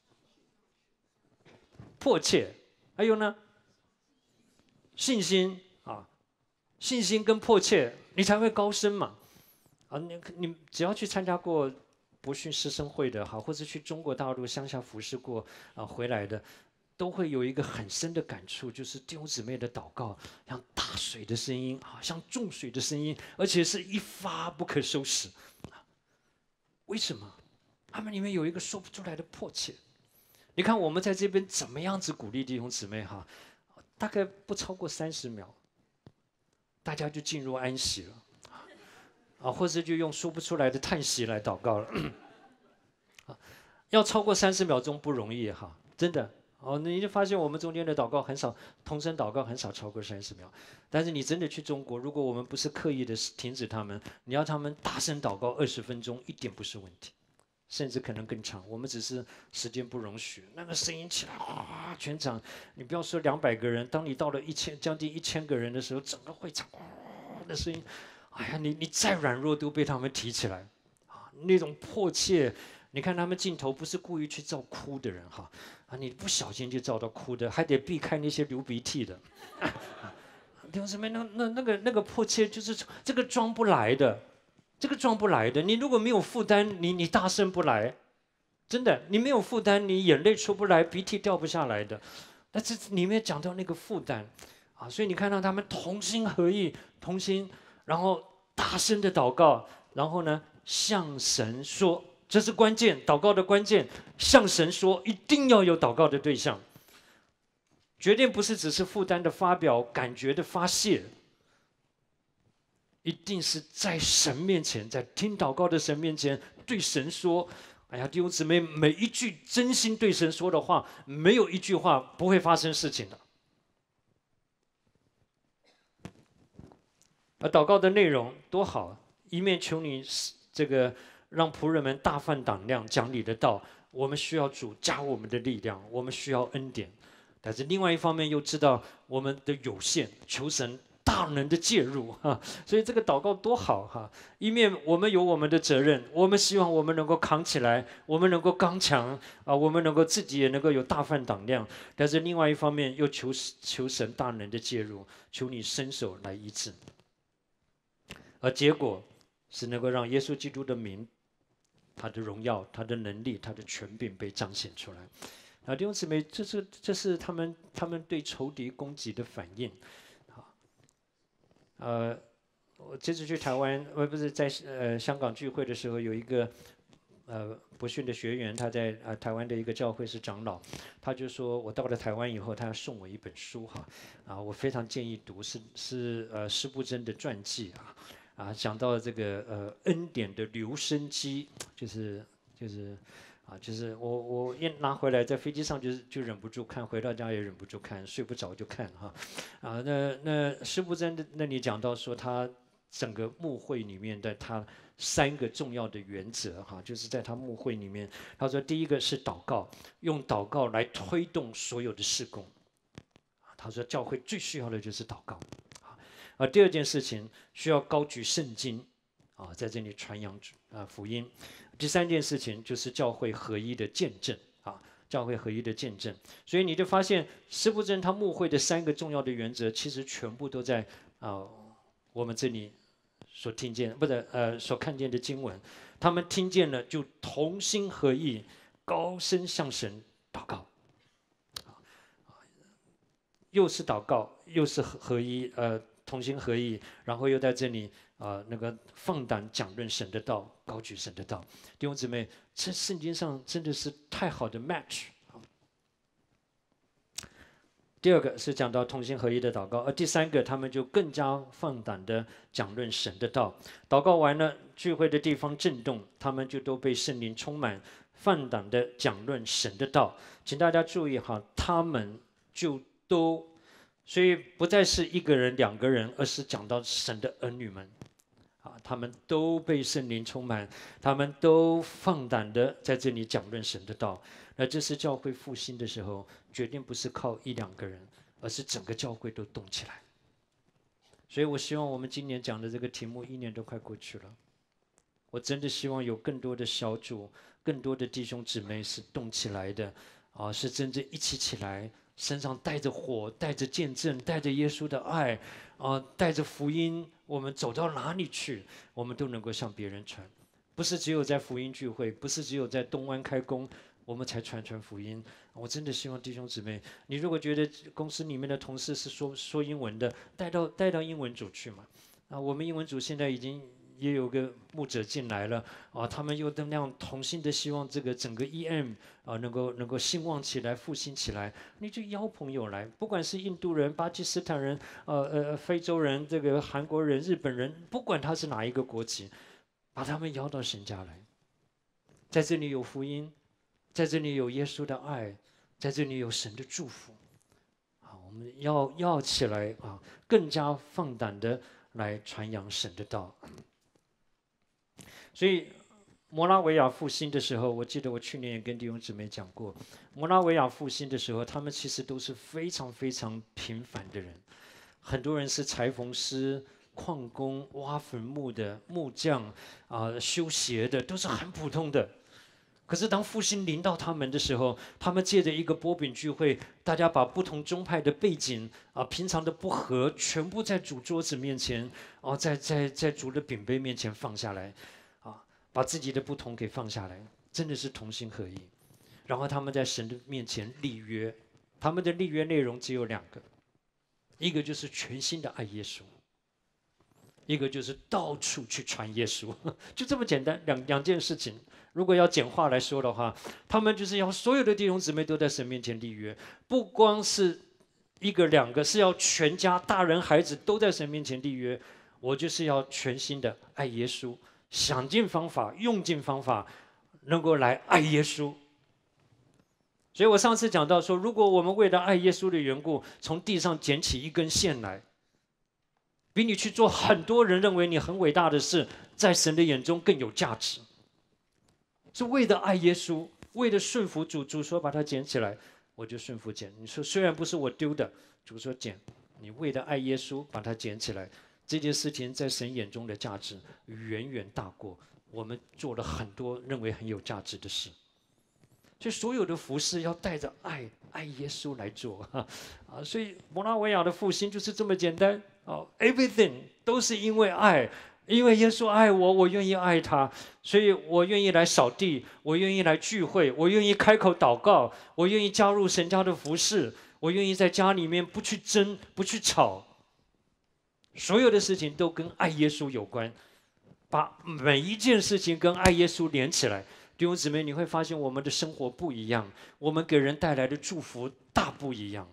B: 迫切，还有呢？信心啊，信心跟迫切，你才会高声嘛。啊，你你只要去参加过博训师生会的哈，或者去中国大陆乡下服侍过啊回来的。都会有一个很深的感触，就是弟兄姊妹的祷告像大水的声音啊，像重水的声音，而且是一发不可收拾。为什么？他们里面有一个说不出来的迫切。你看我们在这边怎么样子鼓励弟兄姊妹哈，大概不超过三十秒，大家就进入安息了，啊，或者就用说不出来的叹息来祷告了。啊，要超过三十秒钟不容易哈，真的。哦，你就发现我们中间的祷告很少，同声祷告很少超过三十秒。但是你真的去中国，如果我们不是刻意的停止他们，你要他们大声祷告二十分钟，一点不是问题，甚至可能更长。我们只是时间不容许，那个声音起来，哇，全场，你不要说两百个人，当你到了一千将近一千个人的时候，整个会场哇的声音，哎呀，你你再软弱都被他们提起来，啊，那种迫切。你看他们镜头不是故意去照哭的人哈，啊，你不小心就照到哭的，还得避开那些流鼻涕的。弟兄姊妹，那那那个那个迫切就是这个装不来的，这个装不来的。你如果没有负担，你你大声不来，真的，你没有负担，你眼泪出不来，鼻涕掉不下来的。但这里面讲到那个负担啊，所以你看到他们同心合意，同心，然后大声的祷告，然后呢向神说。这是关键，祷告的关键。向神说，一定要有祷告的对象，绝对不是只是负担的发表、感觉的发泄， 一定是在神面前，在听祷告的神面前对神说：“哎呀，弟兄姊妹，每一句真心对神说的话，没有一句话不会发生事情的。”而祷告的内容多好，一面求你这个让仆人们大放胆量讲你的道，我们需要主加我们的力量，我们需要恩典。但是另外一方面又知道我们的有限，求神大能的介入哈，所以这个祷告多好哈！一面我们有我们的责任，我们希望我们能够扛起来，我们能够刚强啊，我们能够自己也能够有大放胆量。但是另外一方面又求求神大能的介入，求你伸手来医治。而结果是能够让耶稣基督的名、他的荣耀、他的能力、他的权柄被彰显出来。啊，弟兄姊妹，这是这是他们他们对仇敌攻击的反应。好，呃，我这次去台湾，呃，不是在呃香港聚会的时候，有一个呃博训的学员，他在呃台湾的一个教会是长老，他就说我到了台湾以后，他要送我一本书哈，啊，我非常建议读，是是呃施布真的传记啊。啊，讲到这个呃恩典的留声机，就是就是啊，就是我我一拿回来，在飞机上就是就忍不住看，回到家也忍不住看，睡不着就看哈。啊，那那施布真那里讲到说，他整个牧会里面的他三个重要的原则哈，就是在他牧会里面，他说第一个是祷告，用祷告来推动所有的事工。他说教会最需要的就是祷告。啊，第二件事情需要高举圣经，啊，在这里传扬啊福音。第三件事情就是教会合一的见证，啊，教会合一的见证。所以你就发现施布真他牧会的三个重要的原则，其实全部都在啊我们这里所听见，不是呃所看见的经文。他们听见了就同心合意，高声向神祷告。又是祷告，又是合一，呃。同心合意，然后又在这里啊、呃，那个放胆讲论神的道，高举神的道。弟兄姊妹，这圣经上真的是太好的 match。第二个是讲到同心合一的祷告，而第三个他们就更加放胆的讲论神的道。祷告完了，聚会的地方震动，他们就都被圣灵充满，放胆的讲论神的道。请大家注意哈，他们就都。所以不再是一个人、两个人，而是讲到神的儿女们，啊，他们都被圣灵充满，他们都放胆的在这里讲论神的道。那这是教会复兴的时候，决定不是靠一两个人，而是整个教会都动起来。所以我希望我们今年讲的这个题目，一年都快过去了，我真的希望有更多的小组、更多的弟兄姊妹是动起来的，啊，是真正一起起来。身上带着火，带着见证，带着耶稣的爱，啊、呃，带着福音，我们走到哪里去，我们都能够向别人传。不是只有在福音聚会，不是只有在东湾开工，我们才传传福音。我真的希望弟兄姊妹，你如果觉得公司里面的同事是说说英文的，带到带到英文组去嘛。啊，我们英文组现在已经。也有个牧者进来了啊，他们又那样同心的希望这个整个 E M 啊能够能够兴旺起来、复兴起来，你就邀朋友来，不管是印度人、巴基斯坦人、呃呃非洲人、这个韩国人、日本人，不管他是哪一个国籍，把他们邀到神家来，在这里有福音，在这里有耶稣的爱，在这里有神的祝福，啊，我们要要起来啊，更加放胆的来传扬神的道。所以，摩拉维亚复兴的时候，我记得我去年也跟弟兄姊妹讲过，摩拉维亚复兴的时候，他们其实都是非常非常平凡的人，很多人是裁缝师、矿工、挖坟墓的木匠啊、呃、修鞋的，都是很普通的。可是当复兴临到他们的时候，他们借着一个波饼聚会，大家把不同宗派的背景啊、平常的不和，全部在主桌子面前，哦、啊，在在在主的饼杯面前放下来。把自己的不同给放下来，真的是同心合意。然后他们在神的面前立约，他们的立约内容只有两个，一个就是全心的爱耶稣，一个就是到处去传耶稣，就这么简单，两两件事情。如果要简化来说的话，他们就是要所有的弟兄姊妹都在神面前立约，不光是一个两个，是要全家大人孩子都在神面前立约。 我就是要全心的爱耶稣，想尽方法，用尽方法，能够来爱耶稣。所以我上次讲到说，如果我们为了爱耶稣的缘故，从地上捡起一根线来，比你去做很多人认为你很伟大的事，在神的眼中更有价值。是为了爱耶稣，为了顺服主，主说把它捡起来，我就顺服捡。你说虽然不是我丢的，主说捡，你为了爱耶稣把它捡起来，这件事情在神眼中的价值远远大过我们做了很多认为很有价值的事。所以所有的服事要带着爱爱耶稣来做啊！所以摩拉维亚的复兴就是这么简单哦 ，everything 都是因为爱，因为耶稣爱我，我愿意爱他，所以我愿意来扫地，我愿意来聚会，我愿意开口祷告，我愿意加入神家的服事，我愿意在家里面不去争，不去吵，所有的事情都跟爱耶稣有关，把每一件事情跟爱耶稣连起来。弟兄姊妹，你会发现我们的生活不一样，我们给人带来的祝福大不一样。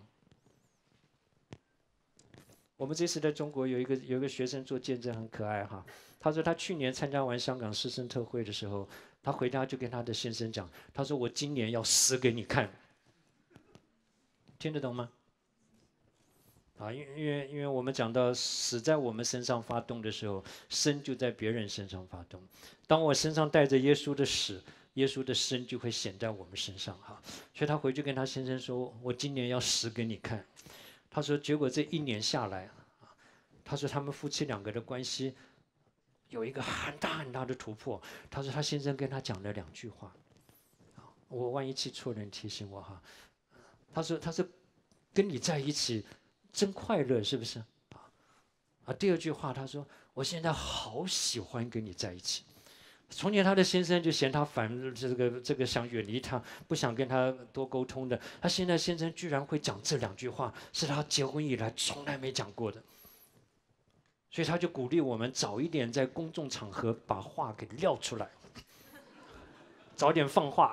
B: 我们这次在中国有一个有一个学生做见证，很可爱哈。他说他去年参加完香港师生特会的时候，他回家就跟他的先生讲，他说我今年要死给你看，听得懂吗？啊，因为因为因为我们讲到死在我们身上发动的时候，生就在别人身上发动。当我身上带着耶稣的死，耶稣的生就会显在我们身上哈。所以他回去跟他先生说：“我今年要死给你看。”他说，结果这一年下来，他说他们夫妻两个的关系有一个很大很大的突破。他说他先生跟他讲了两句话，我万一记错了，你提醒我哈。他说他说跟你在一起真快乐，是不是？啊，第二句话他说我现在好喜欢跟你在一起。从前他的先生就嫌他烦，这个这个想远离他，不想跟他多沟通的。他现在先生居然会讲这两句话，是他结婚以来从来没讲过的。所以他就鼓励我们早一点在公众场合把话给撂出来，早点放话。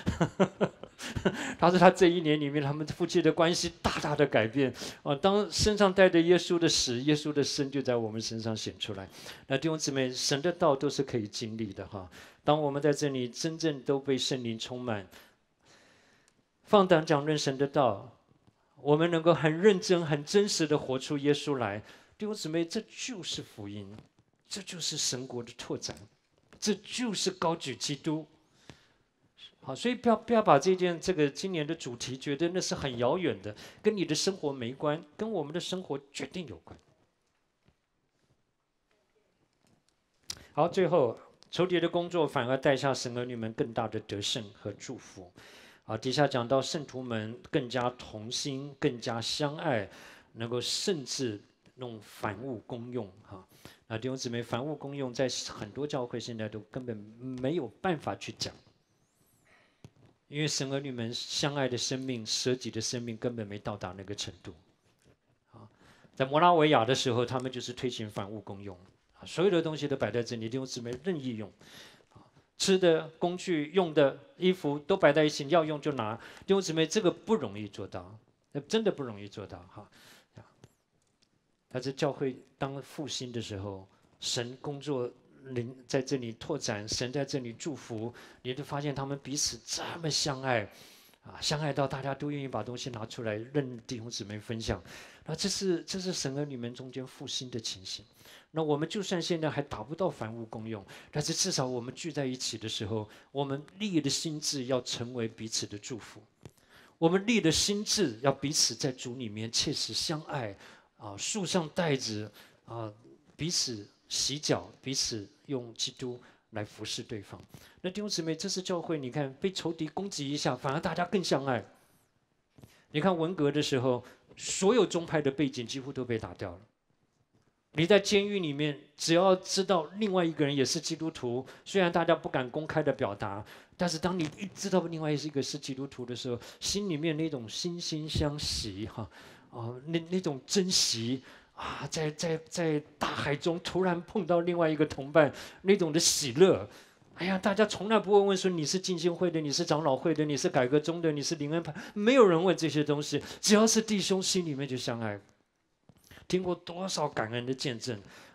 B: 他说他这一年里面，他们夫妻的关系大大的改变啊！当身上带着耶稣的死，耶稣的生就在我们身上显出来。那弟兄姊妹，神的道都是可以经历的哈。当我们在这里真正都被圣灵充满，放胆讲论神的道，我们能够很认真、很真实的活出耶稣来。弟兄姊妹，这就是福音，这就是神国的拓展，这就是高举基督。好，所以不要不要把这件这个今年的主题觉得那是很遥远的，跟你的生活没关，跟我们的生活决定有关。好，最后仇敌的工作反而带下神儿女们更大的得胜和祝福。好，底下讲到圣徒们更加同心，更加相爱，能够甚至弄凡物公用哈。啊，弟兄姊妹，凡物公用在很多教会现在都根本没有办法去讲。因为神儿女们相爱的生命、舍己的生命根本没到达那个程度。啊，在摩拉维亚的时候，他们就是推行凡物公用，啊，所有的东西都摆在这里，弟兄姊妹任意用，啊，吃的、工具、用的衣服都摆在一起，要用就拿。弟兄姊妹，这个不容易做到，真的不容易做到哈。但是教会当复兴的时候，神工作。灵在这里拓展，神在这里祝福，你就发现他们彼此这么相爱，啊，相爱到大家都愿意把东西拿出来任弟兄姊妹分享。那这是这是神和你们中间复兴的情形。那我们就算现在还达不到凡物公用，但是至少我们聚在一起的时候，我们立的心志要成为彼此的祝福。我们立的心志要彼此在主里面切实相爱，啊，束上带子，啊，彼此洗脚，彼此用基督来服侍对方。那弟兄姊妹，这是教会，你看被仇敌攻击一下，反而大家更相爱。你看文革的时候，所有宗派的背景几乎都被打掉了。你在监狱里面，只要知道另外一个人也是基督徒，虽然大家不敢公开的表达，但是当你一知道另外一个是基督徒的时候，心里面那种惺惺相惜哈，啊，那那种珍惜。啊，在在在大海中突然碰到另外一个同伴，那种的喜乐，哎呀，大家从来不会问说你是浸信会的，你是长老会的，你是改革宗的，你是灵恩派，没有人问这些东西，只要是弟兄，心里面就相爱。听过多少感恩的见证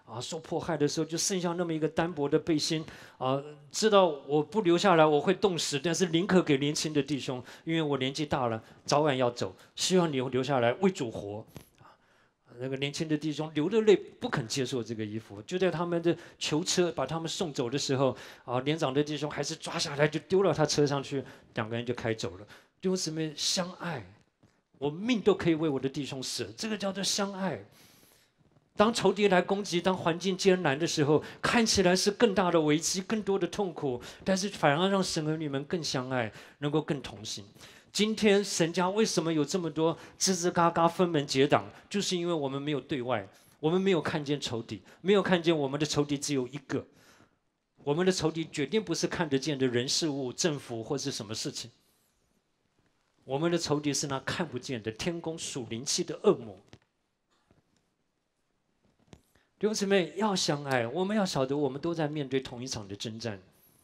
B: 啊，受迫害的时候就剩下那么一个单薄的背心啊，知道我不留下来我会冻死，但是宁可给年轻的弟兄，因为我年纪大了，早晚要走，希望你留下来为主活。那个年轻的弟兄流着泪不肯接受这个衣服，就在他们的囚车把他们送走的时候，啊，年长的弟兄还是抓下来就丢到他车上去，两个人就开走了。弟兄姊妹相爱，我命都可以为我的弟兄死，这个叫做相爱。当仇敌来攻击，当环境艰难的时候，看起来是更大的危机，更多的痛苦，但是反而让神儿女们更相爱，能够更同心。今天神家为什么有这么多吱吱嘎嘎分门结党？就是因为我们没有对外，我们没有看见仇敌，没有看见我们的仇敌只有一个。我们的仇敌决定不是看得见的人事物、政府或是什么事情。我们的仇敌是那看不见的天宫属灵气的恶魔。弟兄姊妹要相爱，我们要晓得我们都在面对同一场的征战。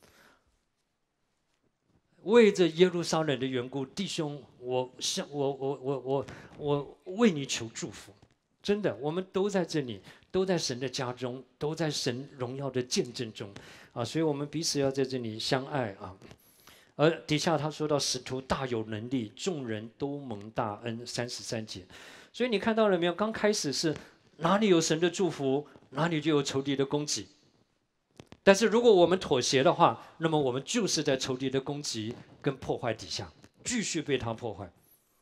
B: 为着耶路撒冷的缘故，弟兄，我向我我我我我为你求祝福，真的，我们都在这里，都在神的家中，都在神荣耀的见证中，啊，所以我们彼此要在这里相爱啊。而底下他说到使徒大有能力，众人都蒙大恩，三十三节。所以你看到了没有？刚开始是哪里有神的祝福，哪里就有仇敌的攻击。但是如果我们妥协的话，那么我们就是在仇敌的攻击跟破坏底下，继续被他破坏。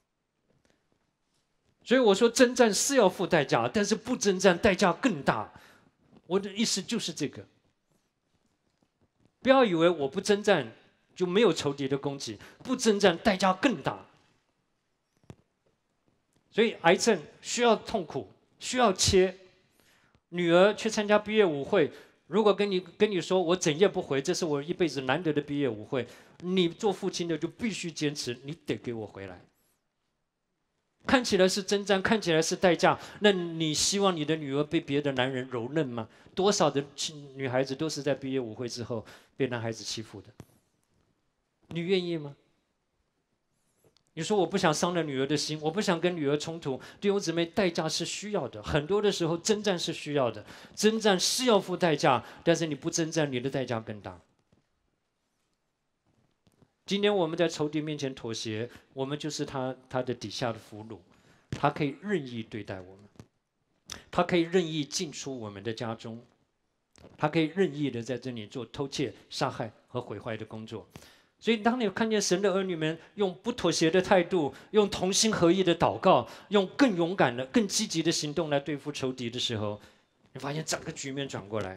B: 所以我说，征战是要付代价，但是不征战代价更大。我的意思就是这个。不要以为我不征战就没有仇敌的攻击，不征战代价更大。所以癌症需要痛苦，需要切。女儿去参加毕业舞会。如果跟你跟你说我整夜不回，这是我一辈子难得的毕业舞会，你做父亲的就必须坚持，你得给我回来。看起来是征战，看起来是代价，那你希望你的女儿被别的男人蹂躏吗？多少的女孩子都是在毕业舞会之后被男孩子欺负的，你愿意吗？你说我不想伤了女儿的心，我不想跟女儿冲突，弟兄姊妹，代价是需要的。很多的时候，征战是需要的，征战是要付代价，但是你不征战，你的代价更大。今天我们在仇敌面前妥协，我们就是他他的底下的俘虏，他可以任意对待我们，他可以任意进出我们的家中，他可以任意的在这里做偷窃、杀害和毁坏的工作。所以，当你看见神的儿女们用不妥协的态度，用同心合意的祷告，用更勇敢的、更积极的行动来对付仇敌的时候，你发现整个局面转过来，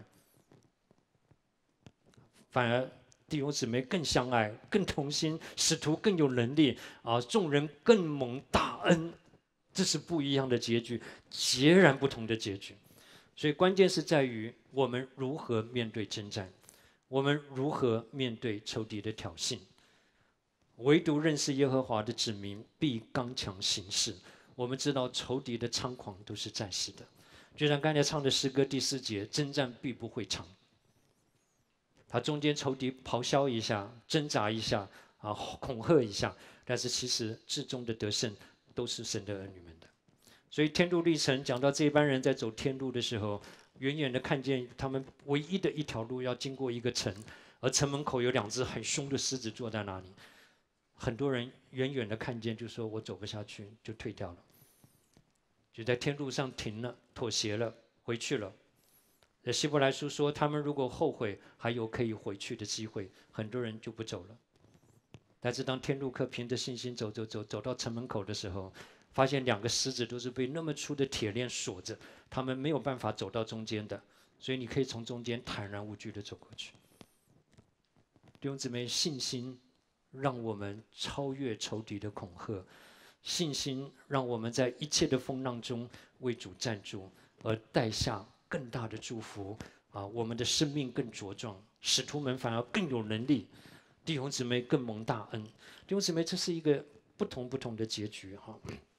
B: 反而弟兄姊妹更相爱、更同心，使徒更有能力啊，众人更蒙大恩，这是不一样的结局，截然不同的结局。所以，关键是在于我们如何面对征战。我们如何面对仇敌的挑衅？唯独认识耶和华的子民必刚强行事。我们知道仇敌的猖狂都是暂时的，就像刚才唱的诗歌第四节，征战必不会长。他中间仇敌咆哮一下，挣扎一下，啊，恐吓一下，但是其实至终的得胜都是神的儿女们的。所以天路历程讲到这班人在走天路的时候，远远的看见他们唯一的一条路要经过一个城，而城门口有两只很凶的狮子坐在那里。很多人远远的看见就说我走不下去，就退掉了，就在天路上停了，妥协了，回去了。希伯来书说他们如果后悔还有可以回去的机会，很多人就不走了。但是当天路客凭着信心走走走走到城门口的时候，发现两个狮子都是被那么粗的铁链锁着，他们没有办法走到中间的，所以你可以从中间坦然无惧地走过去。弟兄姊妹，信心让我们超越仇敌的恐吓，信心让我们在一切的风浪中为主站住，而带下更大的祝福啊！我们的生命更茁壮，使徒们反而更有能力，弟兄姊妹更蒙大恩。弟兄姊妹，这是一个不同不同的结局哈。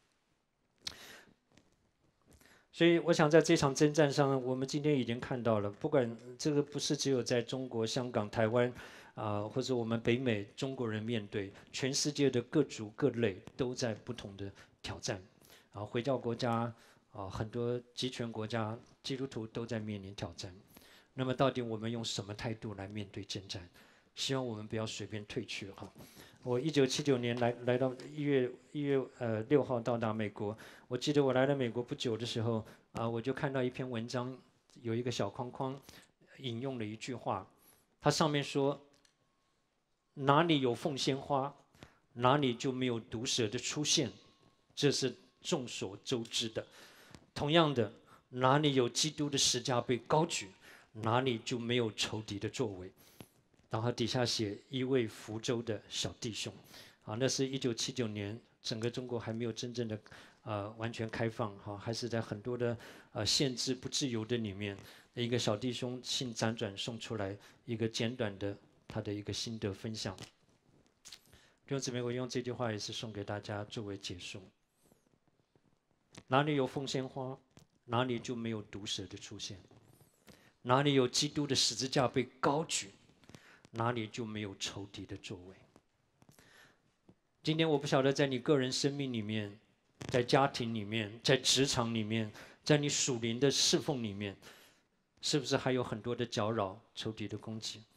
B: 所以我想在这场征战上，我们今天已经看到了，不管这个不是只有在中国、香港、台湾啊、呃，或者我们北美中国人面对，全世界的各族各类都在不同的挑战。啊，回教国家啊，很多集权国家基督徒都在面临挑战。那么到底我们用什么态度来面对征战？希望我们不要随便退却哈。我一九七九年来来到一月一月呃六号到达美国，我记得我来了美国不久的时候啊，我就看到一篇文章，有一个小框框引用了一句话，它上面说：哪里有凤仙花，哪里就没有毒蛇的出现，这是众所周知的。同样的，哪里有基督的十架被高举，哪里就没有仇敌的作为。然后底下写一位福州的小弟兄，啊，那是一九七九年，整个中国还没有真正的呃完全开放，哈，还是在很多的呃限制不自由的里面，一个小弟兄信辗转送出来一个简短的他的一个心得分享。弟兄姊妹，我用这句话也是送给大家作为结束。哪里有凤仙花，哪里就没有毒蛇的出现；哪里有基督的十字架被高举，哪里就没有仇敌的作为。今天我不晓得在你个人生命里面，在家庭里面，在职场里面，在你属灵的侍奉里面，是不是还有很多的搅扰、仇敌的攻击？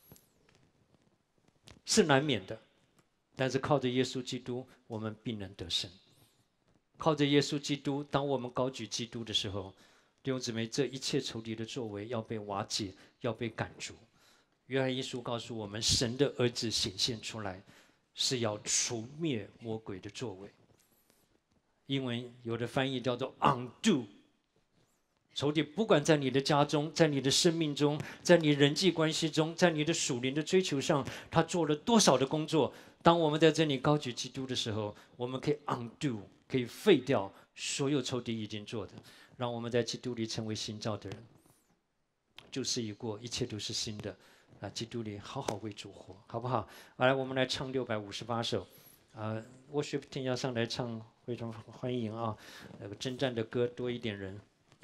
B: 是难免的，但是靠着耶稣基督，我们必能得胜。靠着耶稣基督，当我们高举基督的时候，弟兄姊妹，这一切仇敌的作为要被瓦解，要被赶逐。约翰一书告诉我们，神的儿子显现出来，是要除灭魔鬼的作为。英文有的翻译叫做 undo。仇敌不管在你的家中，在你的生命中，在你人际关系中，在你的属灵的追求上，他做了多少的工作？当我们在这里高举基督的时候，我们可以 undo， 可以废掉所有仇敌已经做的，让我们在基督里成为新造的人。旧事已过，一切都是新的。啊，基督里好好为主活，好不好？好，来，我们来唱六百五十八首，啊 ，worship team 要上来唱，非常欢迎啊！那个征战的歌多一点人，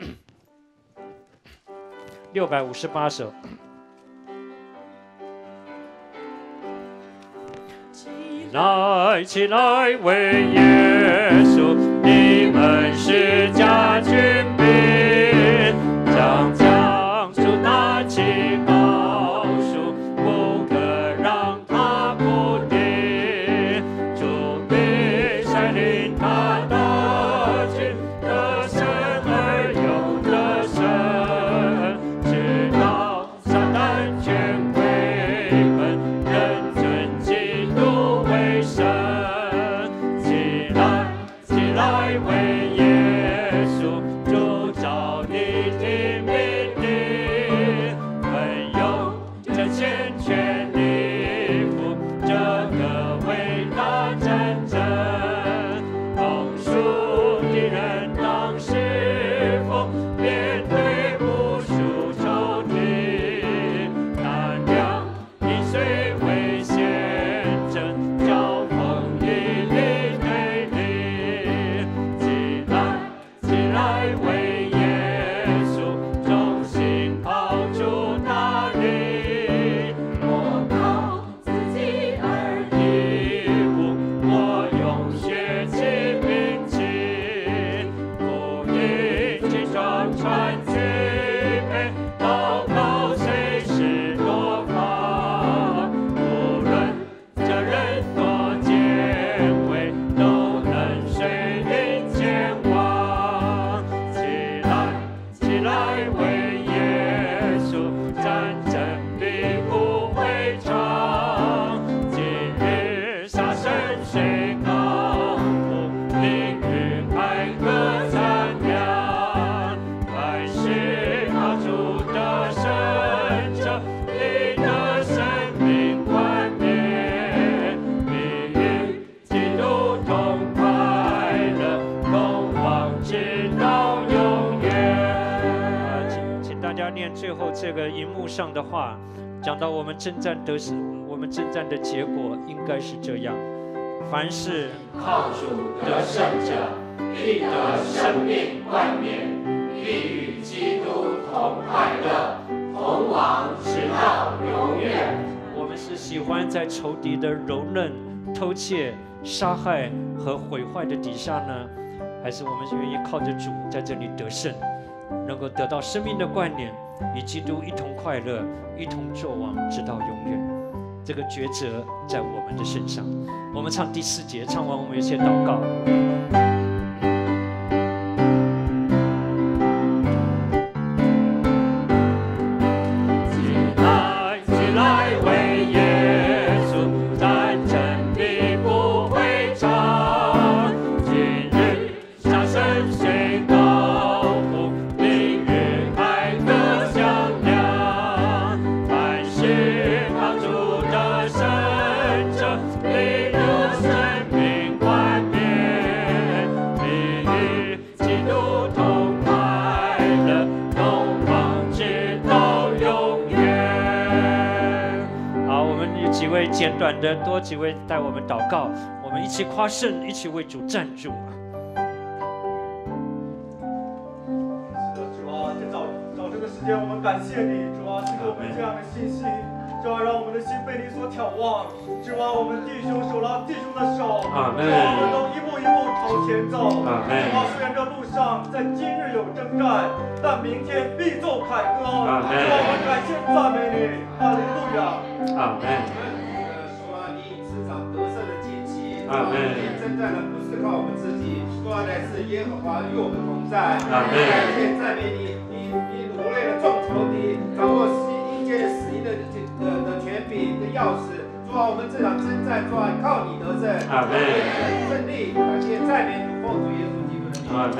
B: 六百五十八首。起来，起来，为耶稣，你们是家军兵，将枪手拿起高。最后这个荧幕上的话，讲到我们征战得胜，我们征战的结果应该是这样：凡是
A: 靠主得胜者，必得生命冠冕，必与基督同快乐，同往直到永远。
B: 我们是喜欢在仇敌的蹂躏、偷窃、杀害和毁坏的底下呢， 还是我们愿意靠着主在这里得胜，能够得到生命的冠冕，与基督一同快乐，一同作王，直到永远。这个抉择在我们的身上。我们唱第四节，唱完我们有些祷告。简短的多几位带我们祷告，我们一起夸胜，一起为主站住。
C: 是的，主啊，在早早这个时间，我们感谢你，主啊，赐给我们这样的信心，主啊，让我们的心被你所眺望，主啊，我们弟兄手拉弟兄的手，
B: 阿门。
C: 我们都一步一步朝前走，
B: 阿门。
C: 主啊，虽然这路上在今日有征战，但明天必奏凯歌。
B: 阿门。
C: 主啊，我们感谢赞美你，哈利路亚。
B: 阿门。
D: 阿门。征战的不是靠我们自己，主啊，乃是耶和华与我们同在。
B: 阿门。
D: 感谢赞美你，你你掳掠了众仇敌，掌握死阴间死荫的的的权柄的钥匙。主啊，我们这场征战，主啊，靠你得胜。
B: 阿门。
D: 胜利，感谢赞美主，奉主耶稣基督的名。
B: 阿门。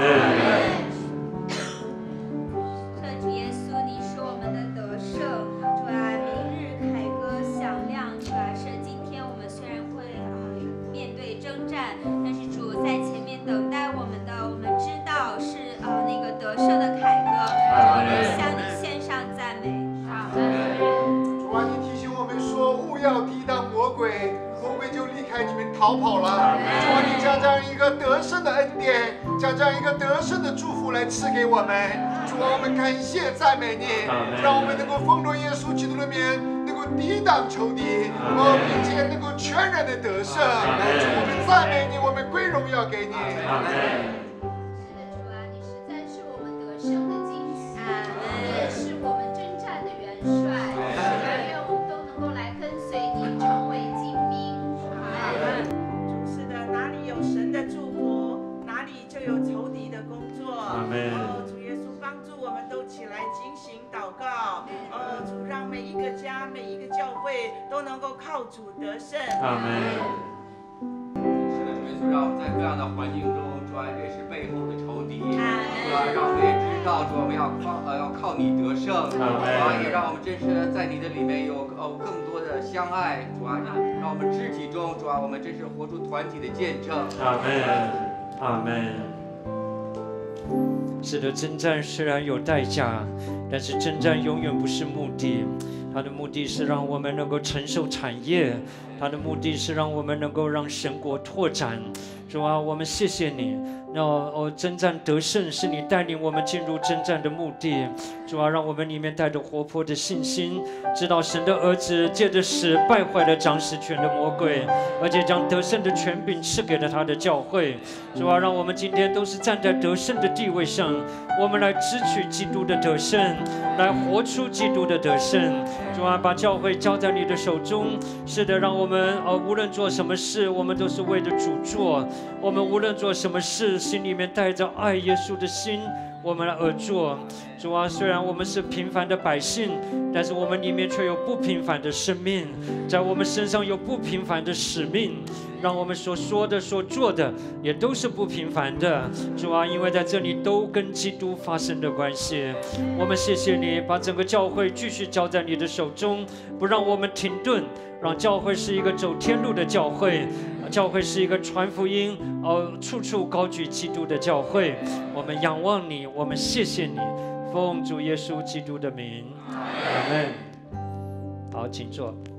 E: 主耶稣，你是我们的得胜。主啊，明日凯歌响亮。主啊，是今天我们虽然会啊面对征战，但是主在前面等待我们的，我们知道是呃那个得胜的凯歌。我们向你献上赞美。阿门。
F: 主啊，你提醒我们说，勿要抵挡魔鬼，魔鬼就离开你们逃跑了。主啊，你将这样一个得胜的恩典，将这样一个得胜的祝福来赐给我们。主啊，我们感谢赞美你，让我们能够奉着耶稣基督的名，能够抵挡仇敌，哦，并且能够全然的得胜。主，我们赞美你，我们归荣耀给你。
E: 是的，主啊，你实在是我们得胜的金旗，你也是我们征战的元帅。愿我们都能够来跟随你，成为精兵。
G: 主是的，哪里有神的祝福，哪里就有仇敌的工作。
B: 阿门。
G: 哦，主耶稣帮助我们都起来警醒祷告。哦，主让每一个家、每一个教会都能够靠主得胜。
B: 阿门。
H: 是的，主耶稣让我们在各样的环境中，主啊，认识背后的仇敌，主啊，让我们也知道，主我们要靠呃要靠你得胜，主啊，也让我们真是在你的里面有呃更多的相爱，主啊，让让我们肢体中，主啊，我们真是活出团体的见证。
B: 阿门。阿门。是的，征战虽然有代价，但是征战永远不是目的。它的目的是让我们能够承受产业，它的目的是让我们能够让神国拓展。主啊，我们谢谢你。那哦，征战得胜是你带领我们进入征战的目的。主啊，让我们里面带着活泼的信心，知道神的儿子借着死败坏了掌死权的魔鬼，而且将得胜的权柄赐给了他的教会。主啊，让我们今天都是站在得胜的地位上，我们来支取基督的得胜，来活出基督的得胜。主啊，把教会交在你的手中。是的，让我们呃无论做什么事，我们都是为着主做。我们无论做什么事，心里面带着爱耶稣的心，我们来而做。主啊，虽然我们是平凡的百姓，但是我们里面却有不平凡的生命，在我们身上有不平凡的使命，让我们所说的、所做的也都是不平凡的。主啊，因为在这里都跟基督发生的关系，我们谢谢你，把整个教会继续交在你的手中，不让我们停顿，让教会是一个走天路的教会。教会是一个传福音、呃，处处高举基督的教会。我们仰望你，我们谢谢你，奉主耶稣基督的名，阿门。好，请坐。